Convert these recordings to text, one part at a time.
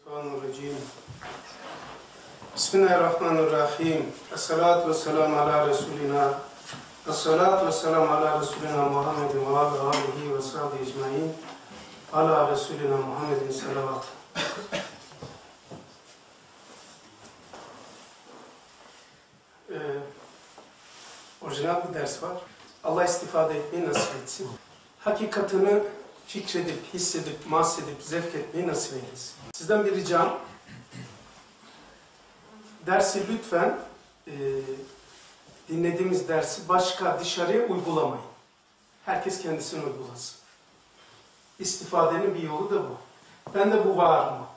Mineşşeytanirracim. Bismillahirrahmanirrahim. Esselatu vesselamu ala Resulina. Esselatu vesselamu ala Resulina Muhammedin ve ala alihi ve sahbihi ecmaîn. Ala Resulina Muhammedin salavat. Orijinal bir ders var. Allah istifade etmeyi nasip etsin. Hakikatini fikredip, hissedip, mahsedip, zevk etmeyi nasip eylesin. Sizden bir ricam, dersi lütfen dinlediğimiz dersi başka dışarıya uygulamayın. Herkes kendisini uygulasın. İstifadenin bir yolu da bu. Ben de bu var mı?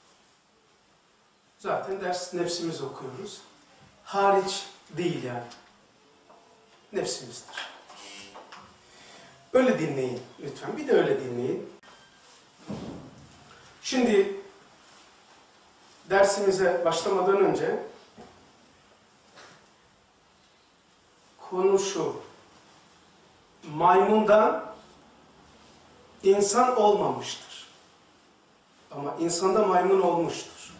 Zaten ders nefsimizi okuyoruz. Hariç değil yani. Nefsimizdir. Öyle dinleyin lütfen. Bir de öyle dinleyin. Şimdi dersimize başlamadan önce konu şu. Maymundan insan olmamıştır. Ama insanda maymun olmuştur.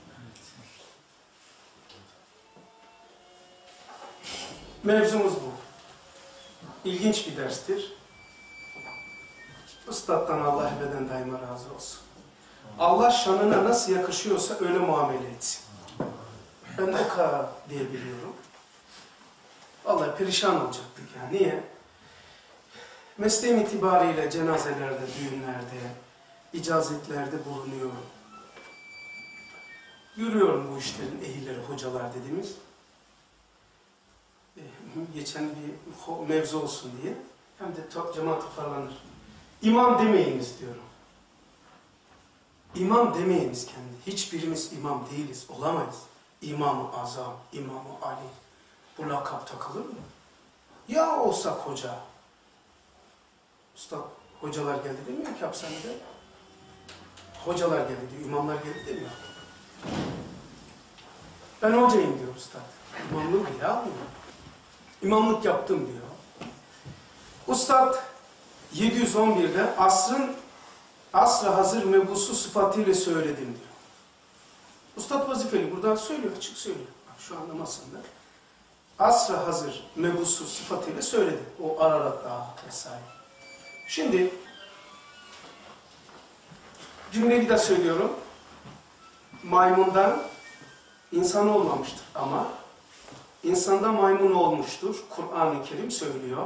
Mevzumuz bu. İlginç bir derstir. Üstad'dan Allah ebeden daima razı olsun. Allah şanına nasıl yakışıyorsa öyle muamele etsin. Ben o kadar diyebiliyorum. Vallahi perişan olacaktık yani. Niye? Mesleğim itibariyle cenazelerde, düğünlerde, icazetlerde bulunuyorum. Görüyorum bu işlerin ehilleri, hocalar dediğimiz. Geçen bir mevzu olsun diye. Hem de cemaat toparlanır. İmam demeyiniz diyorum. İmam demeyiniz kendi. Hiçbirimiz imam değiliz, olamayız. İmam-ı Azam, İmam-ı Ali. Bu lakap takılır mı? Ya olsak hoca. Usta, hocalar geldi demiyor ki hapishanede. Hocalar geldi diyor, imamlar geldi demiyor. Ben hocayım diyor usta. İmamlığı bile almıyor. İmamlık yaptım diyor. Ustad 711'de asr-ı hazır mebusu sıfatıyla söyledim diyor. Ustad vazifeli buradan söylüyor, açık söylüyor. Bak şu anlamasınlar. Asr-ı hazır mebusu sıfatıyla söyledim. O Ararat Dağı vesaire. Şimdi cümleyi bir daha söylüyorum. Maymundan insan olmamıştır ama insanda maymun olmuştur. Kur'an-ı Kerim söylüyor.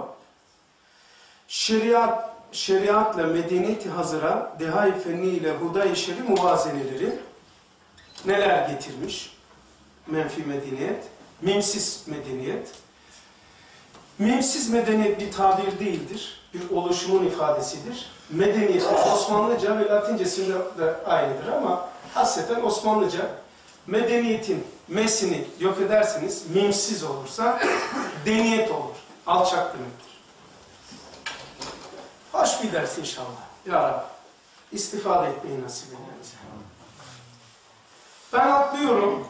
Şeriatla medeniyeti hazıra, deha-i fenni ile huda-i şer'i muvazeneleri neler getirmiş? Menfi medeniyet, mimsiz medeniyet. Mimsiz medeniyet bir tabir değildir, bir oluşumun ifadesidir. Medeniyet Osmanlıca ve Latincesinde de aynıdır ama hasreten Osmanlıca medeniyetin mesini yok ederseniz, mimsiz olursa deniyet olur, alçak demektir. Hoş bir ders inşallah. Ya Rabbi, istifade etmeyi nasip etmenize. Ben atlıyorum.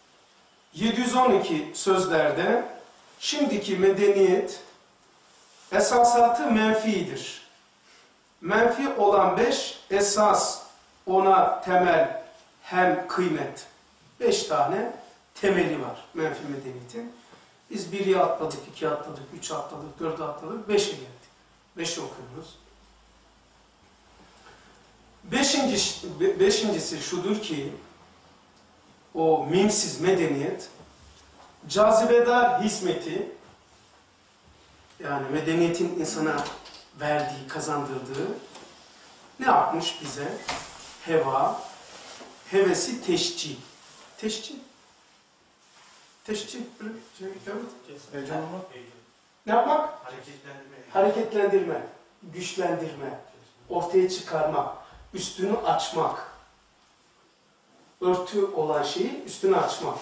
712 sözlerde şimdiki medeniyet esasatı menfidir. Menfi olan 5 esas, ona temel hem kıymet. 5 tane temeli var menfi medeniyetin. Biz 1'i atladık, 2'yi atladık, 3'ü atladık, 4'ü atladık, 5'e geldik. 5'i okuyoruz. Beşincisi şudur ki, o mimsiz medeniyet, cazibedar hizmeti, yani medeniyetin insana verdiği, kazandırdığı, ne yapmış bize? Heva, hevesi teşcih. Teşcih. Teşcih. Ne yapmak? Hareketlendirme, güçlendirme, ortaya çıkarmak, üstünü açmak. Örtü olan şeyi üstünü açmak.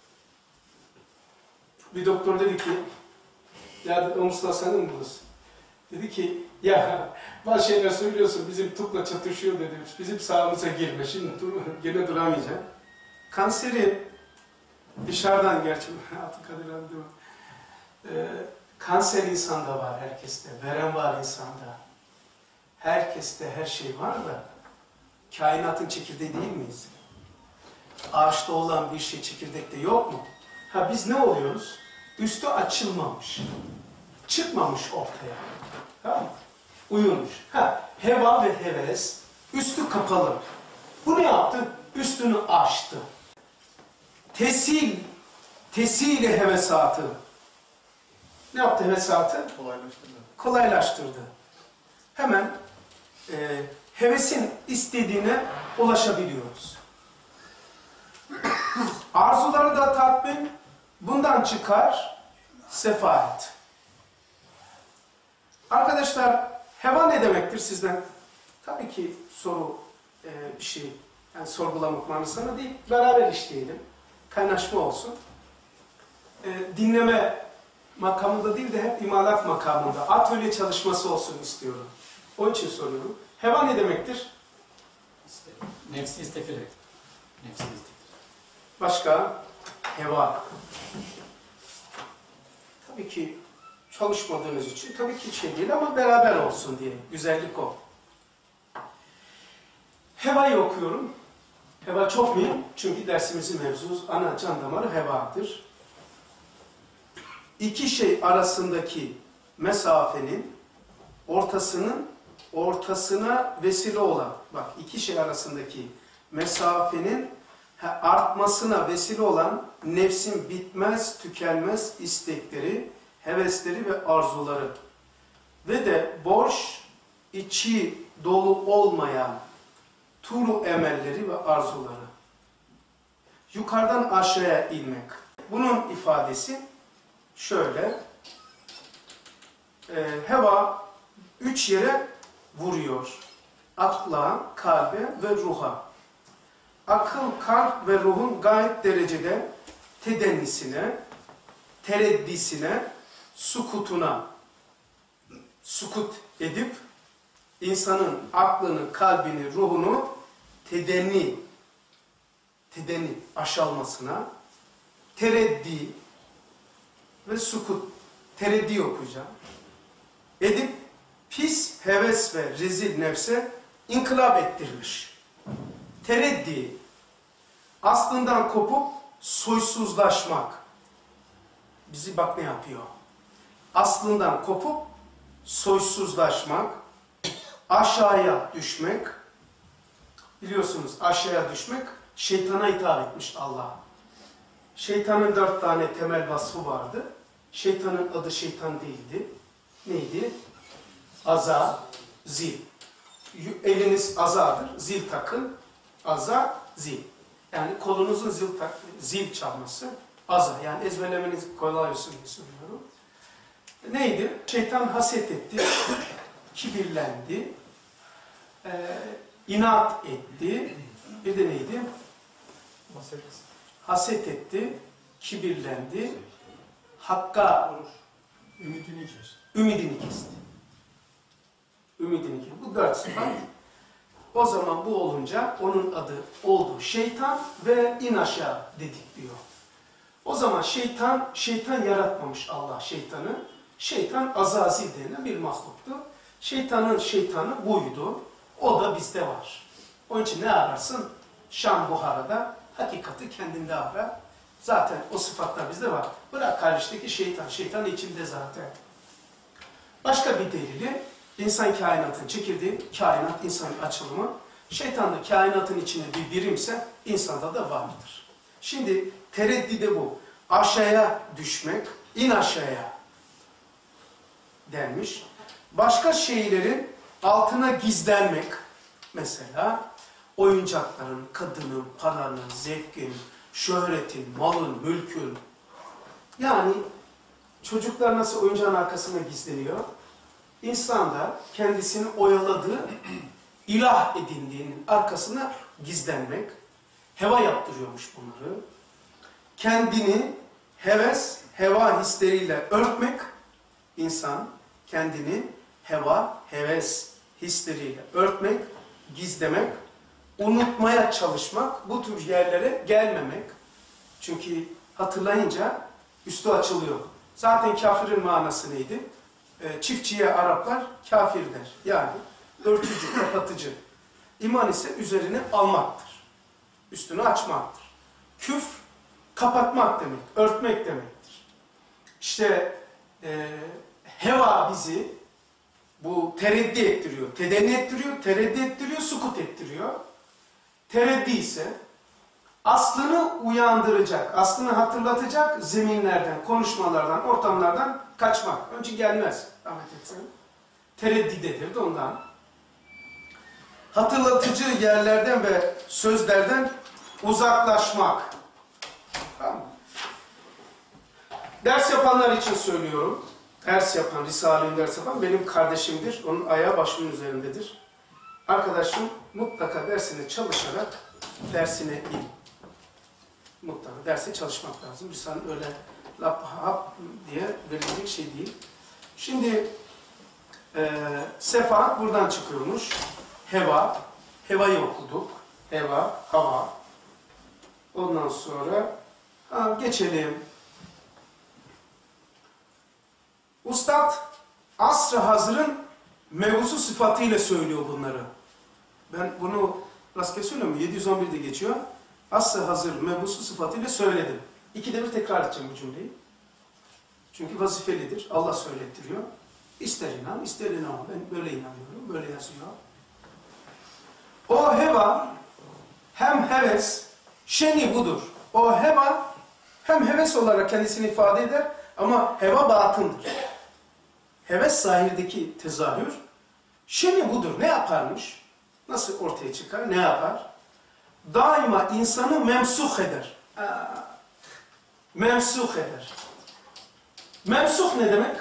Bir doktor dedi ki, ya Mustafa sen de mi buradasın? Dedi ki, ya bazı şeyler söylüyorsun bizim tıpla çatışıyor dedi. Bizim sahamıza girme, şimdi gene duramayacağım. Kanseri dışarıdan gerçi, Abdülkadir abi diyor. Kanser insanda var, herkeste. Verem var insanda. Herkeste her şey var da kainatın çekirdeği değil miyiz? Ağaçta olan bir şey çekirdekte yok mu? Ha biz ne oluyoruz? Üstü açılmamış. Çıkmamış ortaya. Tamam mı? Uyumuş. Ha, heva ve heves üstü kapalı. Bu ne yaptı? Üstünü açtı. Tesile hevesatı. Ne yaptı hevesatı? Kolaylaştırdı. Hemen hevesin istediğine ulaşabiliyoruz. Arzuları da tatmin, bundan çıkar sefalet. Arkadaşlar, heva ne demektir sizden? Tabii ki soru bir şey, yani sorgulamak manasına değil, beraber işleyelim. Kaynaşma olsun. Dinleme makamında değil de hep imalat makamında, atölye çalışması olsun istiyorum. Onun için soruyorum. Heva ne demektir? Nefsi istekleri. Nefsi istekleri. Başka? Heva. Tabii ki çalışmadığınız için tabii ki şey değil ama beraber olsun diye. Güzellik o. Heva'yı okuyorum. Heva çok mühim. Çünkü dersimizin mevzusu ana can damarı hevadır. İki şey arasındaki mesafenin ortasına vesile olan, bak iki şey arasındaki mesafenin artmasına vesile olan nefsin bitmez, tükenmez istekleri, hevesleri ve arzuları ve de boş, içi dolu olmayan turu emelleri ve arzuları. Yukarıdan aşağıya inmek. Bunun ifadesi şöyle. Heva 3 yere vuruyor. Akla, kalbe ve ruha. Akıl, kalp ve ruhun gayet derecede tedennisine, tereddisine, sukutuna, sukut edip insanın aklını, kalbini, ruhunu tedenni aşalmasına, tereddi ve sukut, tereddi okuyacağım. Edip pis, heves ve rezil nefse inkılap ettirmiş. Tereddi, aslından kopup soysuzlaşmak. Bizi bak ne yapıyor? Aslından kopup soysuzlaşmak, aşağıya düşmek. Biliyorsunuz aşağıya düşmek, şeytana hitap etmiş Allah. Şeytanın 4 tane temel vasfı vardı. Şeytanın adı şeytan değildi. Neydi? Aza, zil. Eliniz azadır, zil takın. Aza, zil. Yani kolunuzun zil çalması, aza. Yani ezberlemeniz kolay olsun diye söylüyorum. Neydi? Şeytan haset etti, kibirlendi, inat etti. Bir de neydi? Haset etti, kibirlendi, Hakk'a ümidini kesti. Ümidini kesti. Bu 4 sıfat. O zaman bu olunca onun adı oldu şeytan ve in aşağı dedik diyor. O zaman şeytan yaratmamış Allah şeytanı. Şeytan Azazil denilen bir mahluktu. Şeytanın şeytanı buydu. O da bizde var. Onun için ne ararsın? Şam Buhara'da hakikati kendinde ara. Zaten o sıfatlar bizde var. Bırak kardeşteki şeytan. Şeytan içinde zaten. Başka bir delili insan kainatın çekirdeği, kainat insanın açılımı. Şeytan da kainatın içinde bir birimse insanda da vardır. Şimdi tereddide bu. Aşağıya düşmek, in aşağıya denmiş. Başka şeylerin altına gizlenmek. Mesela oyuncakların, kadının, paranın, zevkin, şöhretin, malın, mülkün. Yani çocuklar nasıl oyuncağın arkasına gizleniyor? İnsan da kendisini oyaladığı, ilah edindiğinin arkasına gizlenmek. Heva yaptırıyormuş bunları. Kendini heves, heva hisleriyle örtmek. İnsan kendini heva, heves hisleriyle örtmek, gizlemek, unutmaya çalışmak, bu tür yerlere gelmemek. Çünkü hatırlayınca üstü açılıyor. Zaten kafirin manası neydi? Çiftçiye Araplar kafir der. Yani örtücü, kapatıcı. İman ise üzerine almaktır. Üstünü açmaktır. küfr kapatmak demek, örtmek demektir. İşte heva bizi bu tereddi ettiriyor, tedenni ettiriyor, tereddi ettiriyor, sukut ettiriyor. Tereddi ise aslını uyandıracak, aslını hatırlatacak zeminlerden, konuşmalardan, ortamlardan kaçmak. Önce gelmez, rahmet etsin. Tereddidedir de ondan. Hatırlatıcı yerlerden ve sözlerden uzaklaşmak. Tamam. Ders yapanlar için söylüyorum. Ders yapan, Risale'nin ders yapan benim kardeşimdir. Onun ayağı başımın üzerindedir. Arkadaşım mutlaka dersine çalışarak dersine in. Mutlaka derse çalışmak lazım. Risale öyle lap hap diye verilecek şey değil. Şimdi sefaat buradan çıkıyormuş. Heva. Hevayı okuduk. Heva, hava. Ondan sonra geçelim. Ustad asr-ı hazırın mevzusu sıfatıyla söylüyor bunları. Ben bunu rastgele söylüyorum. 711'de geçiyor. Asr-ı hazır mevzusu sıfatıyla söyledim. İkide bir tekrar edeceğim bu cümleyi. Çünkü vazifelidir. Allah söylettiriyor. İster inan, ister inan. Ben böyle inanıyorum. Böyle yazıyor. O heva hem heves, şeni budur. O heva hem heves olarak kendisini ifade eder ama heva batındır. Heves zahirdeki tezahür, şeni budur. Ne yaparmış? Nasıl ortaya çıkar? Ne yapar? Daima insanı memsuh eder. Memsuh eder. Memsuh ne demek?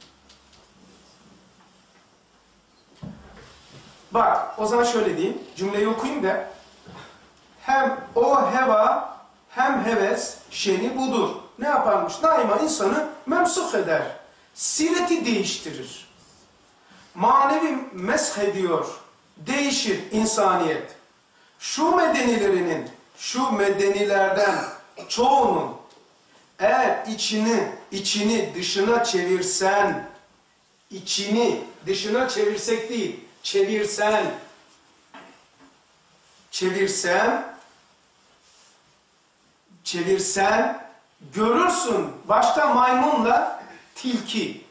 Bak, o zaman şöyle diyeyim, cümleyi okuyayım da. Hem o heva, hem heves, şeni budur. Ne yaparmış? Daima insanı memsuh eder. Sireti değiştirir. Manevi mesh ediyor. Değişir insaniyet. Şu medenilerden çoğunun eğer içini dışına çevirsen, içini dışına çevirsek değil, çevirsen görürsün başta maymunla tilki.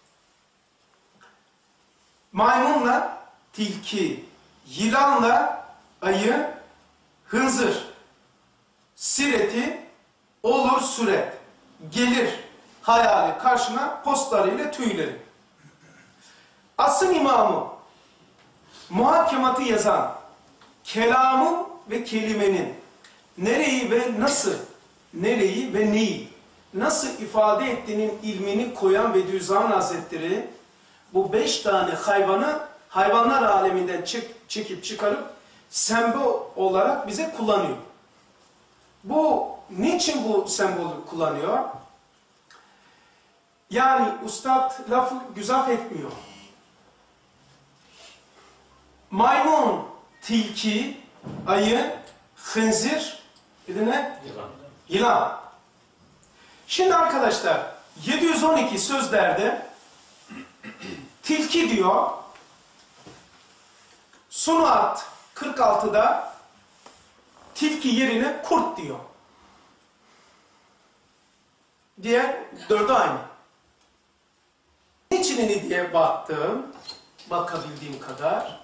Maymunla tilki, yılanla ayı, hınzır. Sireti olur süret. Gelir hayali karşına postlarıyla tüyleri. Asıl imamı muhakematı yazan kelamın ve kelimenin nereyi ve nasıl, nereyi ve neyi nasıl ifade ettiğinin ilmini koyan Bediüzzaman Hazretleri bu 5 tane hayvanı hayvanlar aleminden çekip çıkarıp sembol olarak bize kullanıyor. Niçin bu sembolü kullanıyor? Yani ustad lafı güzaf etmiyor. Maymun, tilki, ayı, hınzir, bir de ne? Yılan. Şimdi arkadaşlar 712 sözlerde tilki diyor, Sunuat 46'da tilki yerine kurt diyor. Diğer dördü aynı. Niçinini diye bakabildiğim kadar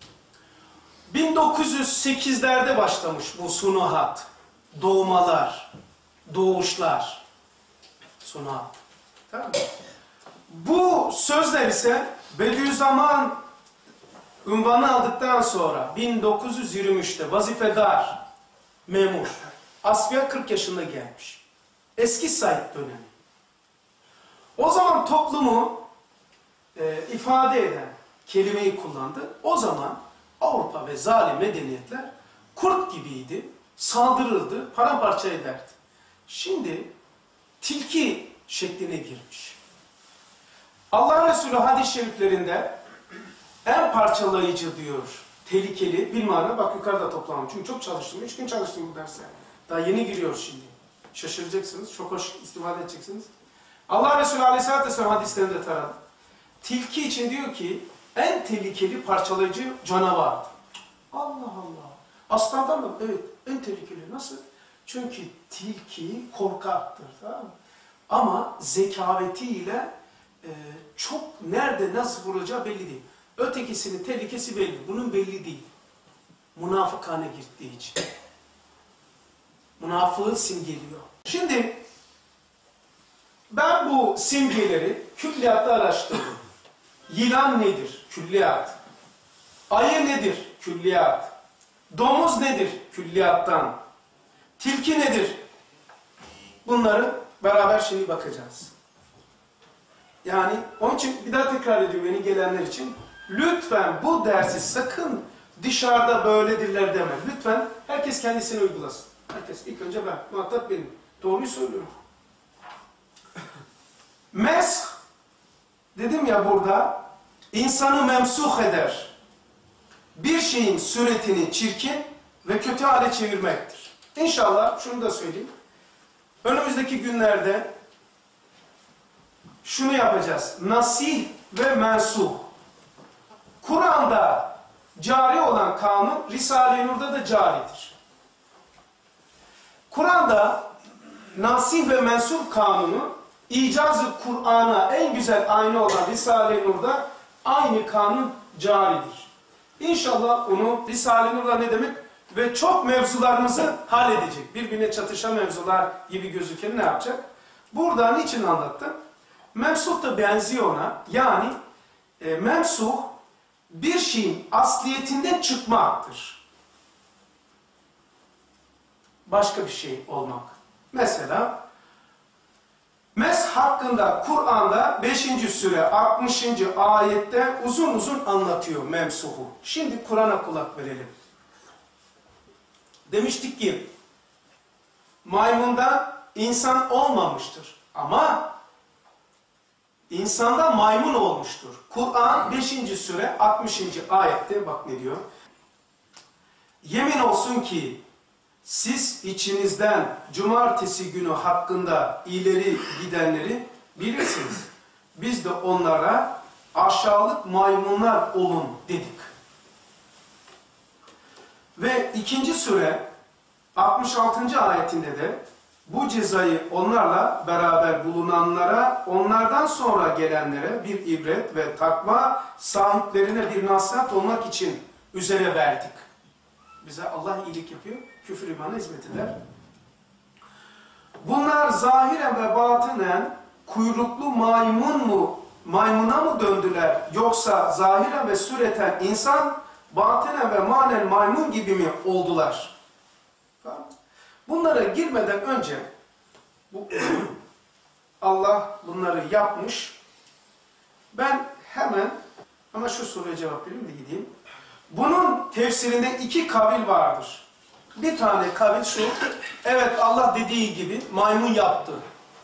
1908'lerde başlamış bu sunuhat, doğmalar, doğuşlar, sunuhat. Tamam mı? Bu sözler ise Bediüzzaman unvanı aldıktan sonra 1923'te vazifedar, memur, asfiye 40 yaşında gelmiş. Eski Said dönemi. O zaman toplumu ifade eden kelimeyi kullandı. O zaman Avrupa ve zalim medeniyetler kurt gibiydi, saldırırdı, paramparça ederdi. Şimdi tilki şekline girmiş. Allah Resulü hadis-i şeriflerinde en parçalayıcı diyor, tehlikeli, bilmem bak yukarıda toplamam. Çünkü çok çalıştım, 3 gün çalıştım bu derse. Daha yeni giriyoruz şimdi. Şaşıracaksınız, çok hoş istifade edeceksiniz. Allah Resulü Aleyhisselatü Vesselam hadislerinde taradı. Tilki için diyor ki, en tehlikeli parçalayıcı canavar. Allah Allah. Aslandan mı? Evet, en tehlikeli. Nasıl? Çünkü tilki korkaktır. Tamam mı? Ama zekavetiyle çok nerede nasıl vuracağı belli değil. Ötekisinin tehlikesi belli. Bunun belli değil. Münafıkane gittiği için. Münafığı simgeliyor. Şimdi ben bu simgeleri külliyatta araştırdım. Yılan nedir? Külliyat. Ayı nedir? Külliyat. Domuz nedir? Külliyattan. Tilki nedir? Bunları beraber şimdi bakacağız. Yani onun için bir daha tekrar ediyorum yeni gelenler için. Lütfen bu dersi sakın dışarıda böyledirler deme. Lütfen herkes kendisine uygulasın. Herkes ilk önce ben. Muhatap benim. Doğruyu söylüyorum. Mesh dedim ya burada insanı memsuh eder. Bir şeyin suretini çirkin ve kötü hale çevirmektir. İnşallah şunu da söyleyeyim. Önümüzdeki günlerde şunu yapacağız. Nasih ve mensuh. Kur'an'da cari olan kanun Risale-i Nur'da da caridir. Kur'an'da nasih ve mensuh kanunu İcaz-ı Kur'an'a en güzel ayna olan Risale-i Nur'da aynı kanun caridir. İnşallah onu Risale-i Nur'da ne demek? Ve çok mevzularımızı halledecek. Birbirine çatışan mevzular gibi gözüken ne yapacak? Burada niçin anlattım? Memsuh da benziyor ona. Yani memsuh bir şeyin asliyetinden çıkmaktır. Başka bir şey olmak. Mesela mesh hakkında Kur'an'da 5. sure 60. ayette uzun uzun anlatıyor memsuhu. Şimdi Kur'an'a kulak verelim. Demiştik ki maymundan insan olmamıştır. Ama insanda maymun olmuştur. Kur'an 5. sure 60. ayette bak ne diyor. Yemin olsun ki siz içinizden cumartesi günü hakkında ileri gidenleri bilirsiniz. Biz de onlara aşağılık maymunlar olun dedik. Ve 2. sure 66. ayetinde de bu cezayı onlarla beraber bulunanlara, onlardan sonra gelenlere bir ibret ve takva sahiplerine bir nasihat olmak için üzere verdik. Bize Allah iyilik yapıyor, küfür imana hizmet eder. Bunlar zahiren ve batınen kuyruklu maymuna mı döndüler yoksa zahiren ve sureten insan, batinen ve manen maymun gibi mi oldular? Bunlara girmeden önce Allah bunları yapmış. Ben hemen ama şu soruya cevap vereyim de gideyim. Bunun tefsirinde 2 kavil vardır. Bir tane kavil şu, evet Allah dediği gibi maymun yaptı.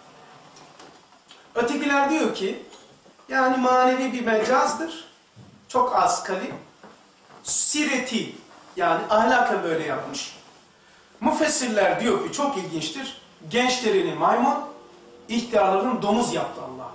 Ötekiler diyor ki, yani manevi bir mecazdır, çok az kalim, sireti, yani ahlaken böyle yapmış. Müfessirler diyor ki, çok ilginçtir, gençlerini maymun, ihtiyarlarını domuz yaptı Allah.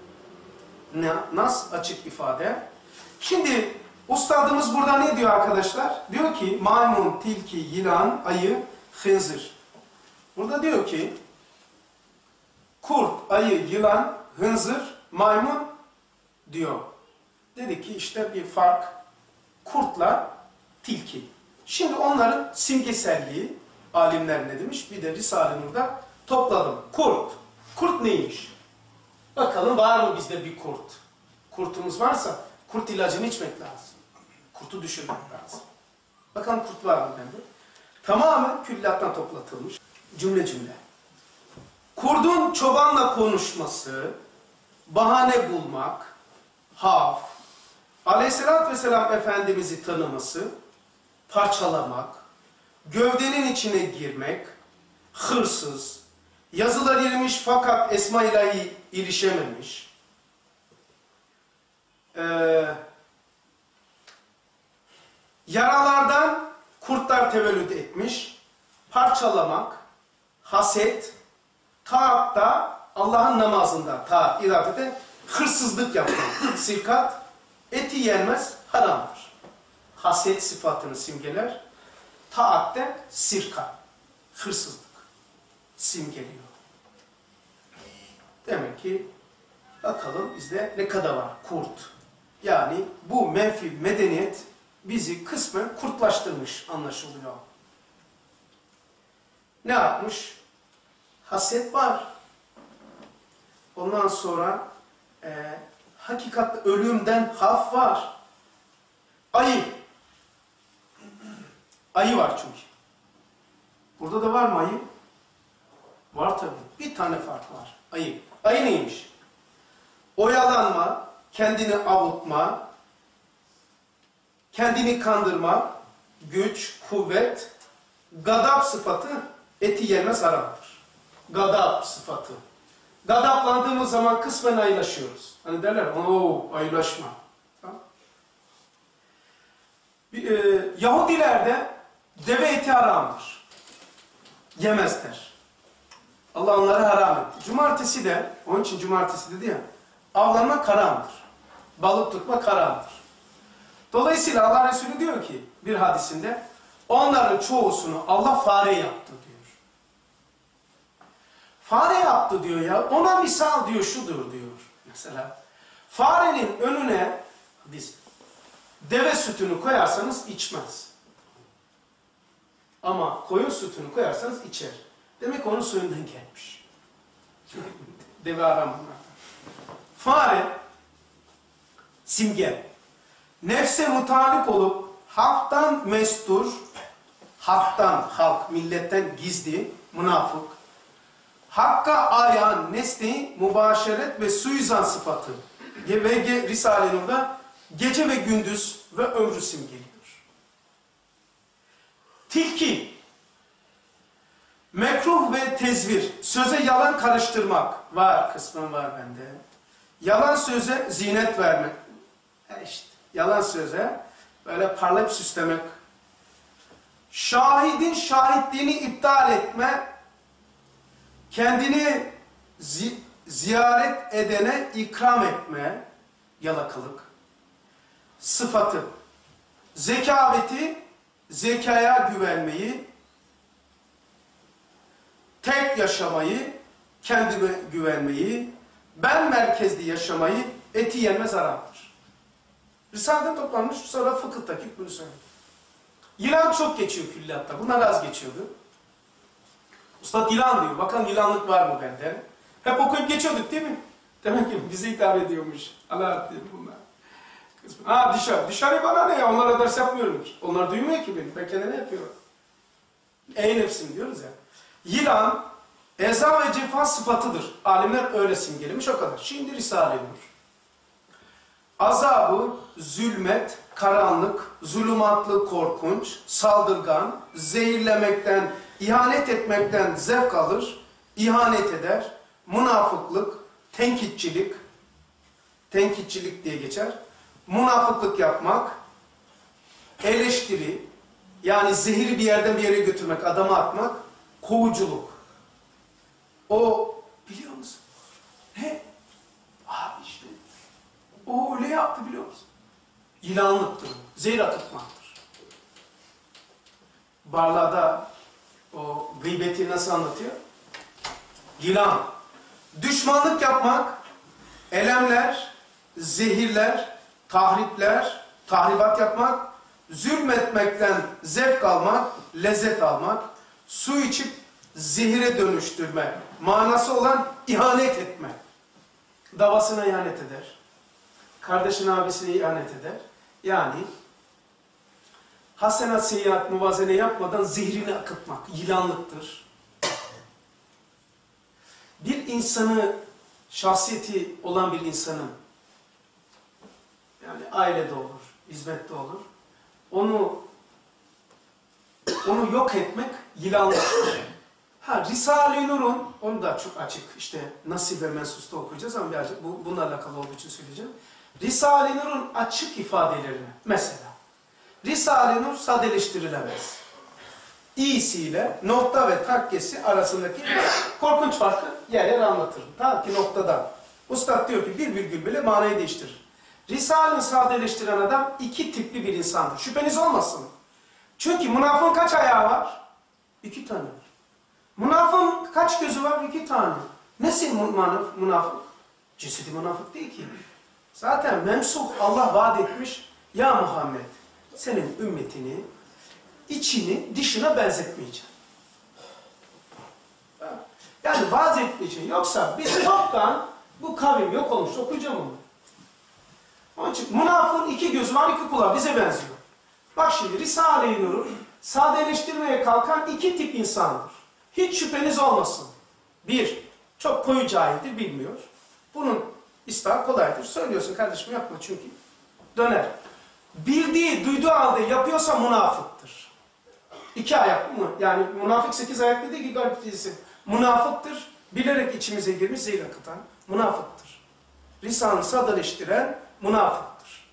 Nas açık ifade. Şimdi, ustadımız burada ne diyor arkadaşlar? Diyor ki maymun, tilki, yılan, ayı, hınzır. Burada diyor ki kurt, ayı, yılan, hınzır, maymun diyor. Dedi ki işte bir fark kurtla tilki. Şimdi onların simgeselliği alimler ne demiş? Bir de Risale-i Nur'da topladım. Kurt. Kurt neymiş? Bakalım var mı bizde bir kurt? Kurtumuz varsa kurt ilacını içmek lazım. Kurtu düşürmek lazım. Bakalım kurt var mı bende? Tamamen külliyattan toplatılmış. Cümle cümle. Kurdun çobanla konuşması, bahane bulmak, hav, Aleyhisselatü Vesselam Efendimiz'i tanıması, parçalamak, gövdenin içine girmek, hırsız, yazılar girmiş fakat Esma ilahi ilişememiş, yaralardan kurtlar tevellüt etmiş, parçalamak, haset, taatta, Allah'ın namazında taat, iradete, hırsızlık yapmak, sirkat, eti yenmez, haramdır. Haset sıfatını simgeler, taatte sirkat, hırsızlık. simgeliyor. Demek ki bakalım bizde ne kadar var? Kurt. Yani bu menfi medeniyet bizi kısmen kurtlaştırmış anlaşılıyor. Ne yapmış? Haset var. Ondan sonra hakikat ölümden haf var. Ayı. Ayı var çünkü. Burada da var mı ayı? Var tabii. Bir tane fark var. Ayı. Ayı neymiş? Oyalanma, kendini avutma, kendini kandırma, güç, kuvvet, gadap sıfatı eti yemez haramdır. Gadap sıfatı. Gadaplandığımız zaman kısmen ayılaşıyoruz. Hani derler, ooo ayılaşma. Tamam. Yahudilerde deve eti haramdır. Yemezler. Allah onları haram etti. Cumartesi de, onun için cumartesi dedi ya, avlanmak haramdır. Balık tutmak haramdır. Dolayısıyla Allah Resulü diyor ki bir hadisinde, onların çoğusunu Allah fare yaptı diyor. Fare yaptı diyor ya, ona misal diyor şudur diyor. Mesela farenin önüne biz deve sütünü koyarsanız içmez. Ama koyun sütünü koyarsanız içer. Demek onun suyundan gelmiş. Deve haram bunlar. Fare simge. Nefse mutalip olup halktan mestur, halktan, halk, milletten gizli, münafık, hakka ayan nesneyi mübaşeret ve suizan sıfatı ve Risale-i Nur'da gece ve gündüz ve ömrü simgeliyor. Tilki, mekruh ve tezvir, söze yalan karıştırmak var, kısmen var bende. Yalan söze zinet vermek. İşte yalan söze böyle parlayıp süslemek. Şahidin şahitliğini iptal etme, kendini ziyaret edene ikram etme, yalakalık. Sıfatı, zekaveti, zekaya güvenmeyi, tek yaşamayı, kendine güvenmeyi, ben merkezli yaşamayı eti yenmez haramdır. Risale'den toplanmış, sonra fıkıhtaki bunu söylüyor. Yılan çok geçiyor külliyatta, bunlar az geçiyordu. Usta yılan diyor, bakalım yılanlık var mı bende? Hep okuyup geçiyorduk değil mi? Demek ki bize hitap ediyormuş. Allah diyor bunlar. Ha dışarı bana ne ya, onlara ders yapmıyorum ki. Onlar duymuyor ki beni, ben kendime yapıyorum. Ey nefsim diyoruz ya. Yılan, eza ve cefa sıfatıdır. Alimler öyle simgelemiş, o kadar. Şimdi Risale-i Nur. Azabı, zulmet, karanlık, zulümatlı, korkunç, saldırgan, zehirlemekten, ihanet etmekten zevk alır, ihanet eder, münafıklık, tenkitçilik diye geçer, münafıklık yapmak, eleştiri, yani zehiri bir yerden bir yere götürmek, adama atmak, kovuculuk. O, biliyor musun? Ne? Abi işte, o öyle yaptı biliyor musun? İlanlıktır, zehir akıtmaktır. Barla'da o gıybeti nasıl anlatıyor? Gilan. Düşmanlık yapmak, elemler, zehirler, tahripler, tahribat yapmak, zulmetmekten zevk almak, lezzet almak, su içip zehire dönüştürme, manası olan ihanet etme. Davasına ihanet eder. Kardeşine, abisine ihanet eder. Yani hasenat, seyyiat, muvazene yapmadan zehrini akıtmak, yılanlıktır. Bir insanı, şahsiyeti olan bir insanın, yani ailede olur, hizmette olur, onu yok etmek yılanlıktır. Ha, Risale-i Nur'un, onu da çok açık, işte Nasip ve Mensus'ta okuyacağız ama birazcık bununla alakalı olduğu için söyleyeceğim. Risale-i Nur'un açık ifadelerini, mesela, Risale-i Nur sadeleştirilemez. İ'siyle nokta ve takkesi arasındaki korkunç farkı yer yer anlatırım. Ta ki noktadan. Ustad diyor ki bir virgül bile manayı değiştirir. Risale'yi sadeleştiren adam iki tipli bir insandır. Şüpheniz olmasın. Çünkü münafığın kaç ayağı var? 2 tane var. Münafığın kaç gözü var? 2 tane. Nesi münafık? Cesedi münafık değil ki. Zaten memsuh Allah vaat etmiş. Ya Muhammed, senin ümmetini içini dışına benzetmeyeceğim. Yani vaat etmeyeceğim. Yoksa biz çoktan bu kavim yok olmuş. Okuyacağım onu. Onun için münafığın 2 gözü var, 2 kulağı bize benziyor. Bak şimdi Risale-i Nur'u sadeleştirmeye kalkan 2 tip insandır. Hiç şüpheniz olmasın. 1, çok koyu cahildir, bilmiyor. Bunun ıslah kolaydır. Söylüyorsun kardeşim yapma çünkü döner. Bildiği, duyduğu halde yapıyorsa münafıktır. 2 ayaklı mı? Yani münafık 8 ayaklı değil ki garip değilsin. Münafıktır. Bilerek içimize girmiş zehir akıtan münafıktır. Lisanı sadeleştiren münafıktır.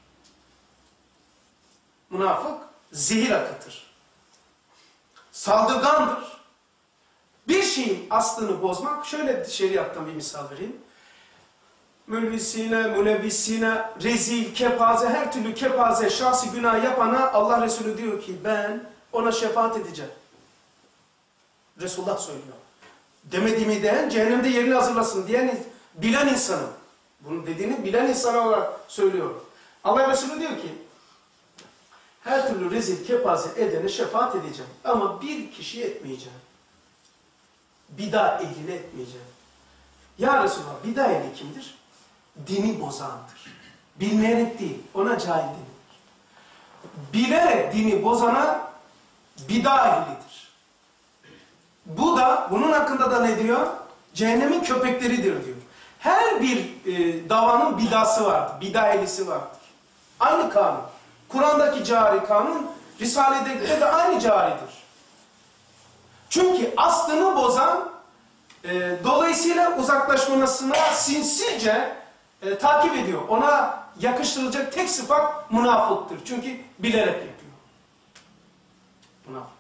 Münafık zehir akıtır. Saldırgandır. Bir şeyin aslını bozmak, şöyle şeriattan bir misal vereyim. Mülvisine, mülevvisine, rezil, kepaze, her türlü kepaze, şahsi günah yapana Allah Resulü diyor ki ben ona şefaat edeceğim. Resulullah söylüyor. Demediğimi diyen cehennemde yerini hazırlasın diyen bilen insanım. Bunu dediğini bilen insan olarak söylüyorum. Allah Resulü diyor ki her türlü rezil, kepaze edene şefaat edeceğim. Ama bir kişiye etmeyeceğim. Bid'a ehline etmeyeceğim. Ya Resulallah, bid'a ehli kimdir? Dini bozandır. Bilmeyerek değil, ona cahil denilir. Bilerek dini bozana bid'a ehlidir. Bu da, bunun hakkında da ne diyor? Cehennemin köpekleridir diyor. Her bir davanın bid'ası vardır, bid'a ehlisi vardır. Aynı kanun. Kur'an'daki cari kanun, Risale'deki de aynı caridir. Çünkü aslını bozan, dolayısıyla uzaklaşmasına sinsice takip ediyor. Ona yakıştırılacak tek sıfat münafıktır. Çünkü bilerek yapıyor. Münafık.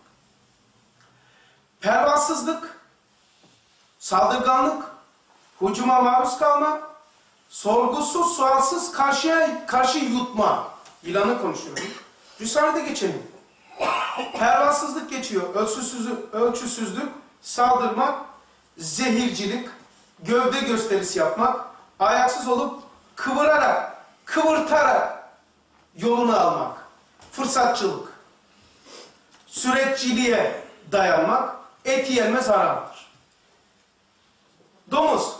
Pervasızlık, saldırganlık, hücuma maruz kalma, sorgusuz, sualsız karşı yutma. Yılanı konuşuyorum. Risale'de geçelim. Pervasızlık geçiyor. Ölçüsüzlük, saldırmak, zehircilik, gövde gösterisi yapmak, ayaksız olup kıvırarak, kıvırtarak yolunu almak, fırsatçılık, sürekçiliğe dayanmak, et yenmez haramdır. Domuz.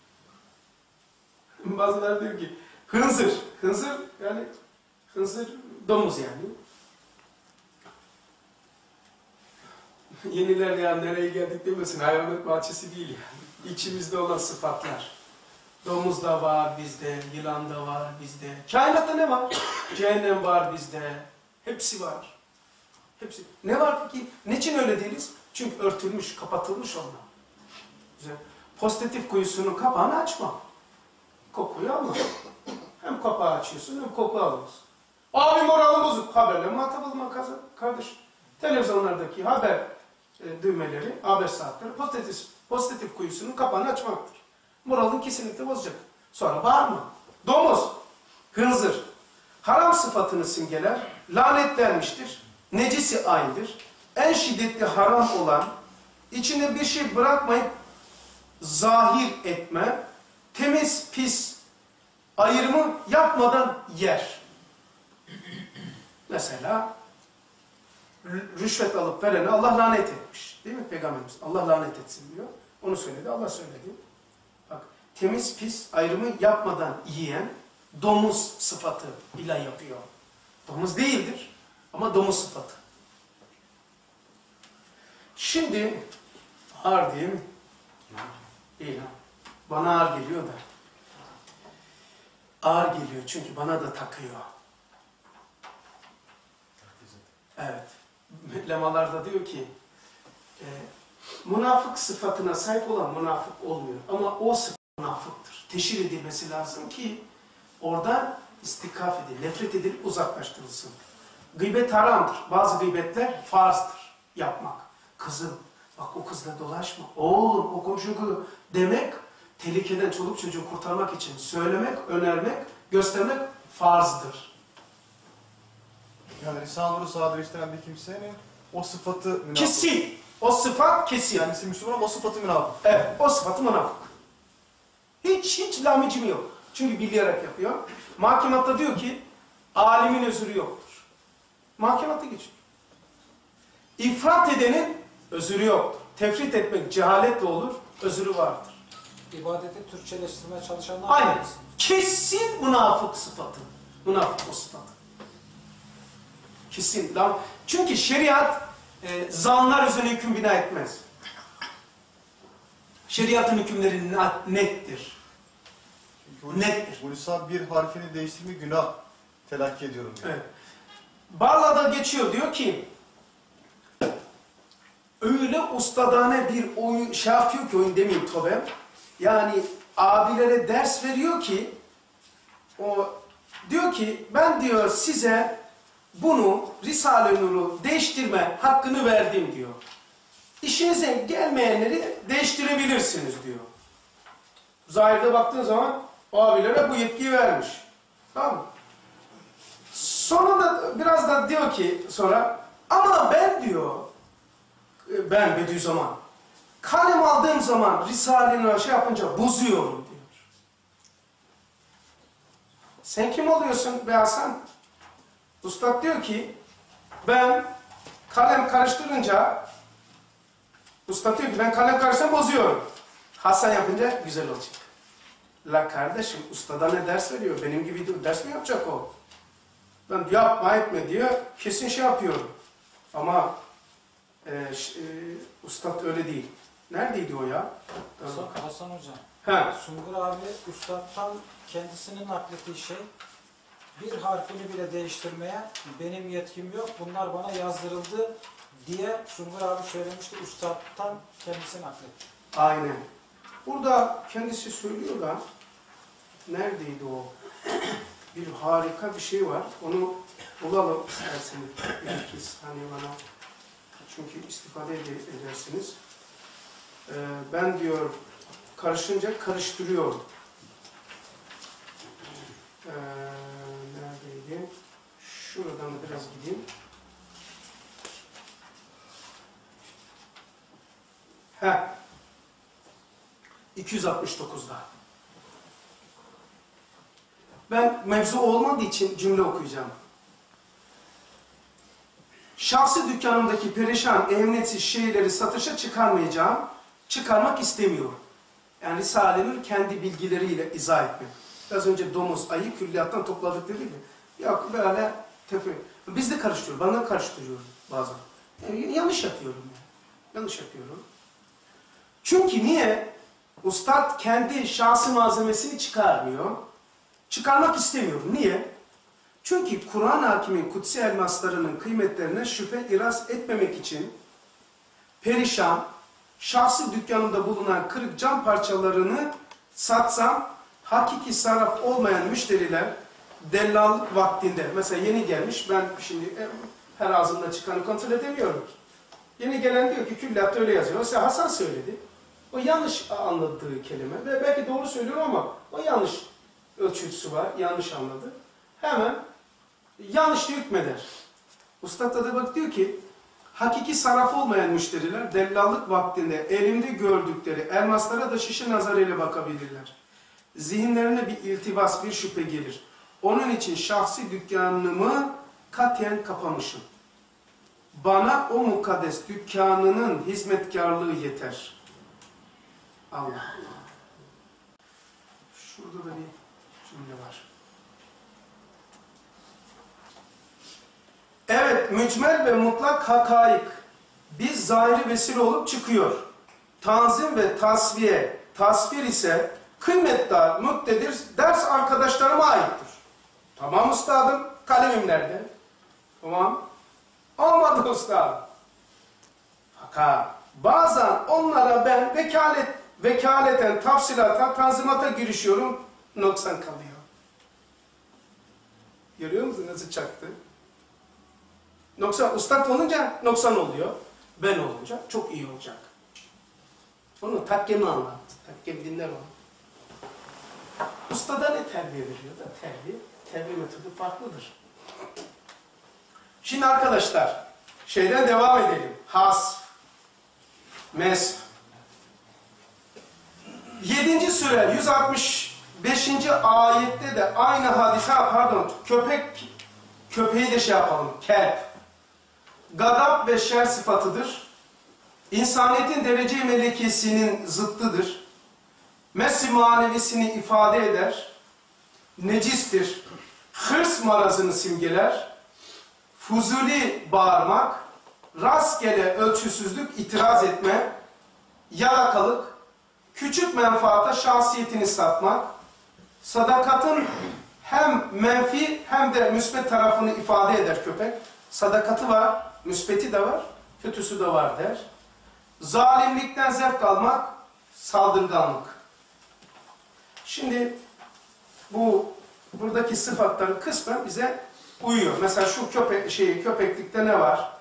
Bazıları diyor ki hınzır. Hınzır yani hınzır domuz yani. Yeniler ya nereye geldik demesin. Hayvanat bahçesi değil yani. İçimizde olan sıfatlar. Domuz da var bizde, yılan da var bizde. Kainatta ne var? Cehennem var bizde. Hepsi var. Hepsi. Ne var peki? Niçin öyle değiliz? Çünkü örtülmüş, kapatılmış onlar. Güzel. Pozitif kuyusunun kapağını açma. Kokuyu alma. Hem kapağı açıyorsun hem koku alıyorsun. Abi moralim bozuk. Haberle muhatap olma kardeş. Televizyonlardaki haber düğmeleri, haber saatleri pozitif kuyusunun kapağını açmaktır. Moralin kesinlikle bozacak. Sonra bağırma. Domuz, hınzır, haram sıfatını simgeler, lanetlenmiştir, necisi aynıdır. En şiddetli haram olan, içine bir şey bırakmayıp zahir etme, temiz pis ayrımı yapmadan yer. Mesela rüşvet alıp verene Allah lanet etmiş. Değil mi Peygamberimiz? Allah lanet etsin diyor. Onu söyledi, Allah söyledi. Bak, temiz pis ayrımı yapmadan yiyen domuz sıfatı ile yapıyor. Domuz değildir ama domuz sıfatı. Şimdi ağır değil mi? Değil ha. Bana ağır geliyor da. Ağır geliyor çünkü bana da takıyor. Evet. Lemalarda diyor ki münafık sıfatına sahip olan münafık olmuyor. Ama o sıfat münafıktır. Teşhir edilmesi lazım ki oradan istikaf edilip, nefret edilip uzaklaştırılsın. Gıybet haramdır. Bazı gıybetler farzdır. Yapmak. Kızım, bak o kızla dolaşma. Oğlum, o komşu kızı demek, tehlikeden çoluk çocuğu kurtarmak için söylemek, önermek, göstermek farzdır. Yani Risale-i Nur'u sadeleştiren bir kimsenin o sıfatı münafık. Kesin. O sıfat kesin. Kendisi Müslüman ama o sıfatı münafık. Evet, o sıfatı münafık. Hiç lamicim yok. Çünkü bilerek yapıyor. Mahkematta diyor ki, alimin özrü yoktur. Mahkematta geçiyor. İfrat edenin özrü yoktur. Tefrit etmek cehaletle olur, özrü vardır. İbadeti Türkçeleştirmeye çalışanlar Aynen. var. Kesin münafık sıfatı. Münafık o sıfatı. Kesin. Çünkü şeriat zanlar üzerine hüküm bina etmez. Şeriatın hükümleri nettir. Nettir. Bu lisan bir harfini değiştirme günah telakki ediyorum diyor. Evet. Barla'da geçiyor diyor ki öyle ustadane bir oyun şey yapıyor ki oyun demeyeyim tabi. Yani abilere ders veriyor ki o diyor ki ben diyor size bunu Risale-i Nur'u değiştirme hakkını verdim diyor. İşinize gelmeyenleri değiştirebilirsiniz diyor. Zahirde baktığın zaman abilere bu yetkiyi vermiş. Tamam mı? Sonra da biraz da diyor ki sonra ama ben diyor ben Bediüzzaman kalem aldığım zaman Risale-i şey yapınca bozuyorum diyor. Sen kim oluyorsun be Hasan? Ustad diyor ki ben kalem karıştırınca Ustad diyor ki ben kalem karıştırınca bozuyorum. Hasan yapınca güzel olacak. La kardeşim ustada ne ders veriyor? Benim gibi ders mi yapacak o? Ben yapma etme diyor. Kesin şey yapıyorum. Ama ustad öyle değil. Neredeydi o ya? Hasan Hocam. He. Sungur abi Üstad'tan kendisinin naklettiği şey bir harfini bile değiştirmeye benim yetkim yok. Bunlar bana yazdırıldı diye Sungur abi söylemişti. Üstad'tan kendisi nakletti. Aynen. Burada kendisi söylüyor da neredeydi o? Bir harika bir şey var. Onu bulalım isterseniz. Bir iki saniye bana. Çünkü istifade edersiniz. Ben diyor karışınca karıştırıyorum. Neredeydi? Şuradan biraz gideyim. Heh. 269'da. Ben mevzu olmadığı için cümle okuyacağım. Şahsi dükkanımdaki perişan, ehemmiyetsiz şeyleri satışa çıkarmak istemiyorum. Yani Risale'nin kendi bilgileriyle izah etmek. Biraz önce domuz, ayı külliyattan topladık dedi mi? Yok böyle tefek. Biz de karıştırıyoruz, bana karıştırıyorum bazen. Yani yanlış yapıyorum yani. Yanlış yapıyorum. Çünkü niye? Ustad kendi şahsi malzemesini çıkarmıyor. Çıkarmak istemiyorum. Niye? Çünkü Kur'an-ı Hakim'in kutsi elmaslarının kıymetlerine şüphe iraz etmemek için perişan, şahsi dükkanımda bulunan kırık cam parçalarını satsam, hakiki sarraf olmayan müşteriler dellallık vaktinde, mesela yeni gelmiş, ben şimdi her ağzımda çıkanı kontrol edemiyorum. Yeni gelen diyor ki külliyatta öyle yazıyor. Mesela Hasan söyledi. O yanlış anladığı kelime ve belki doğru söylüyor ama o yanlış ölçüsü var, yanlış anladı. Hemen yanlış hükmeder. Ustad da bak diyor ki hakiki sarraf olmayan müşteriler dellallık vaktinde elimde gördükleri elmaslara da şişe nazarıyla bakabilirler. Zihinlerine bir iltibas, bir şüphe gelir. Onun için şahsi dükkanımı katiyen kapamışım. Bana o mukaddes dükkanının hizmetkarlığı yeter. Allah Allah. Şurada da bir cümle var. Evet, mücmel ve mutlak hakaik biz zahiri vesile olup çıkıyor. Tanzim ve tasfiye, tasvir ise kıymetdar, muktedir ders arkadaşlarıma aittir. Tamam üstadım, kalemim nerede? Tamam. Olmadı üstadım. Fakat bazen onlara ben vekaleten, tafsilata, tanzimata girişiyorum, noksan kalıyor. Görüyor musun nasıl çaktı? Noksan, ustad olunca noksan oluyor. Ben olunca çok iyi olacak. Onu takkemi anlattı. Takkem dinler onu. Ustada ne terbiye veriyor da terbiye metodu farklıdır. Şimdi arkadaşlar, şeyden devam edelim. Hasf. Mesh. 7. sure 165. ayette de aynı hadise, köpeği de şey yapalım, kelp. Gadab ve şer sıfatıdır. İnsaniyetin derece-i melekesinin zıttıdır. Mes-i manevisini ifade eder. Necistir. Hırs marazını simgeler. Fuzuli bağırmak, rastgele ölçüsüzlük, itiraz etme, yalakalık, küçük menfaata şahsiyetini satmak, sadakatın hem menfi hem de müsbet tarafını ifade eder köpek. Sadakati var, müsbeti de var, kötüsü de var der. Zalimlikten zevk almak, saldırganlık. Şimdi buradaki sıfatların kısmen bize uyuyor. Mesela şu köpeklikte ne var?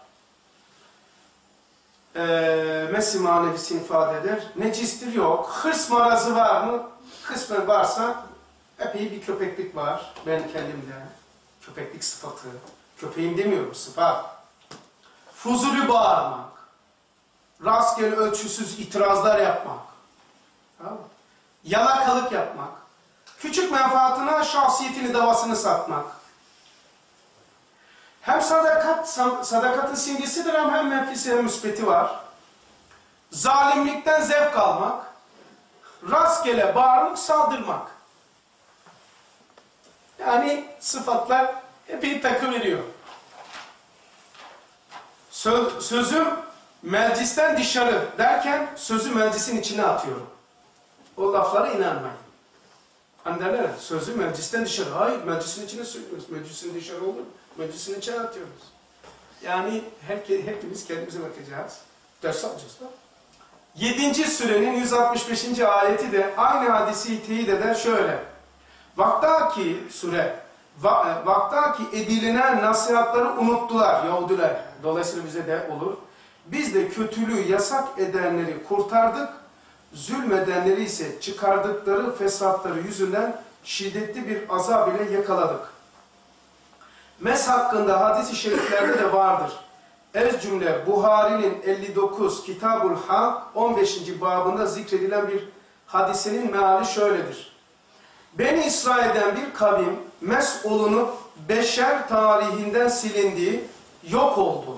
Mes-i manevisini ifade eder. Necistir, yok. Hırs marazı var mı? Kısmen varsa epey bir köpeklik var. Ben kendimde. Köpeklik sıfatı. Köpeğim demiyorum, sıfat. Fuzuli bağırmak. Rastgele ölçüsüz itirazlar yapmak. Tamam mı? Yalakalık yapmak. Küçük menfaatına şahsiyetini, davasını satmak. Hem sadakatın simgesidir hem menfisi hem müsbeti var. Zalimlikten zevk almak. Rastgele bağırmak, saldırmak. Yani sıfatlar epey takı veriyor. Sözüm meclisten dışarı derken sözü meclisin içine atıyorum. O laflara inanmayın. Hani derler, sözü meclisten dışarı. Hayır, meclisin içine söylüyoruz. Meclisin dışarı olur mu? Meclisin içine atıyoruz. Yani hepimiz kendimize bakacağız. Ders alacağız da. 7. surenin 165. ayeti de aynı hadisi teyit eder şöyle. Vaktaki edilinen nasihatları unuttular Yahudiler. Dolayısıyla bize de olur. Biz de kötülüğü yasak edenleri kurtardık. Zulmedenleri ise çıkardıkları fesatları yüzünden şiddetli bir azab ile yakaladık. Mes hakkında hadis-i şeriflerde de vardır. Ez cümle Buhari'nin 59 Kitabul Hak 15. babında zikredilen bir hadisenin meali şöyledir. Beni İsrail'den bir kavim mes olunup beşer tarihinden silindiği, yok oldu.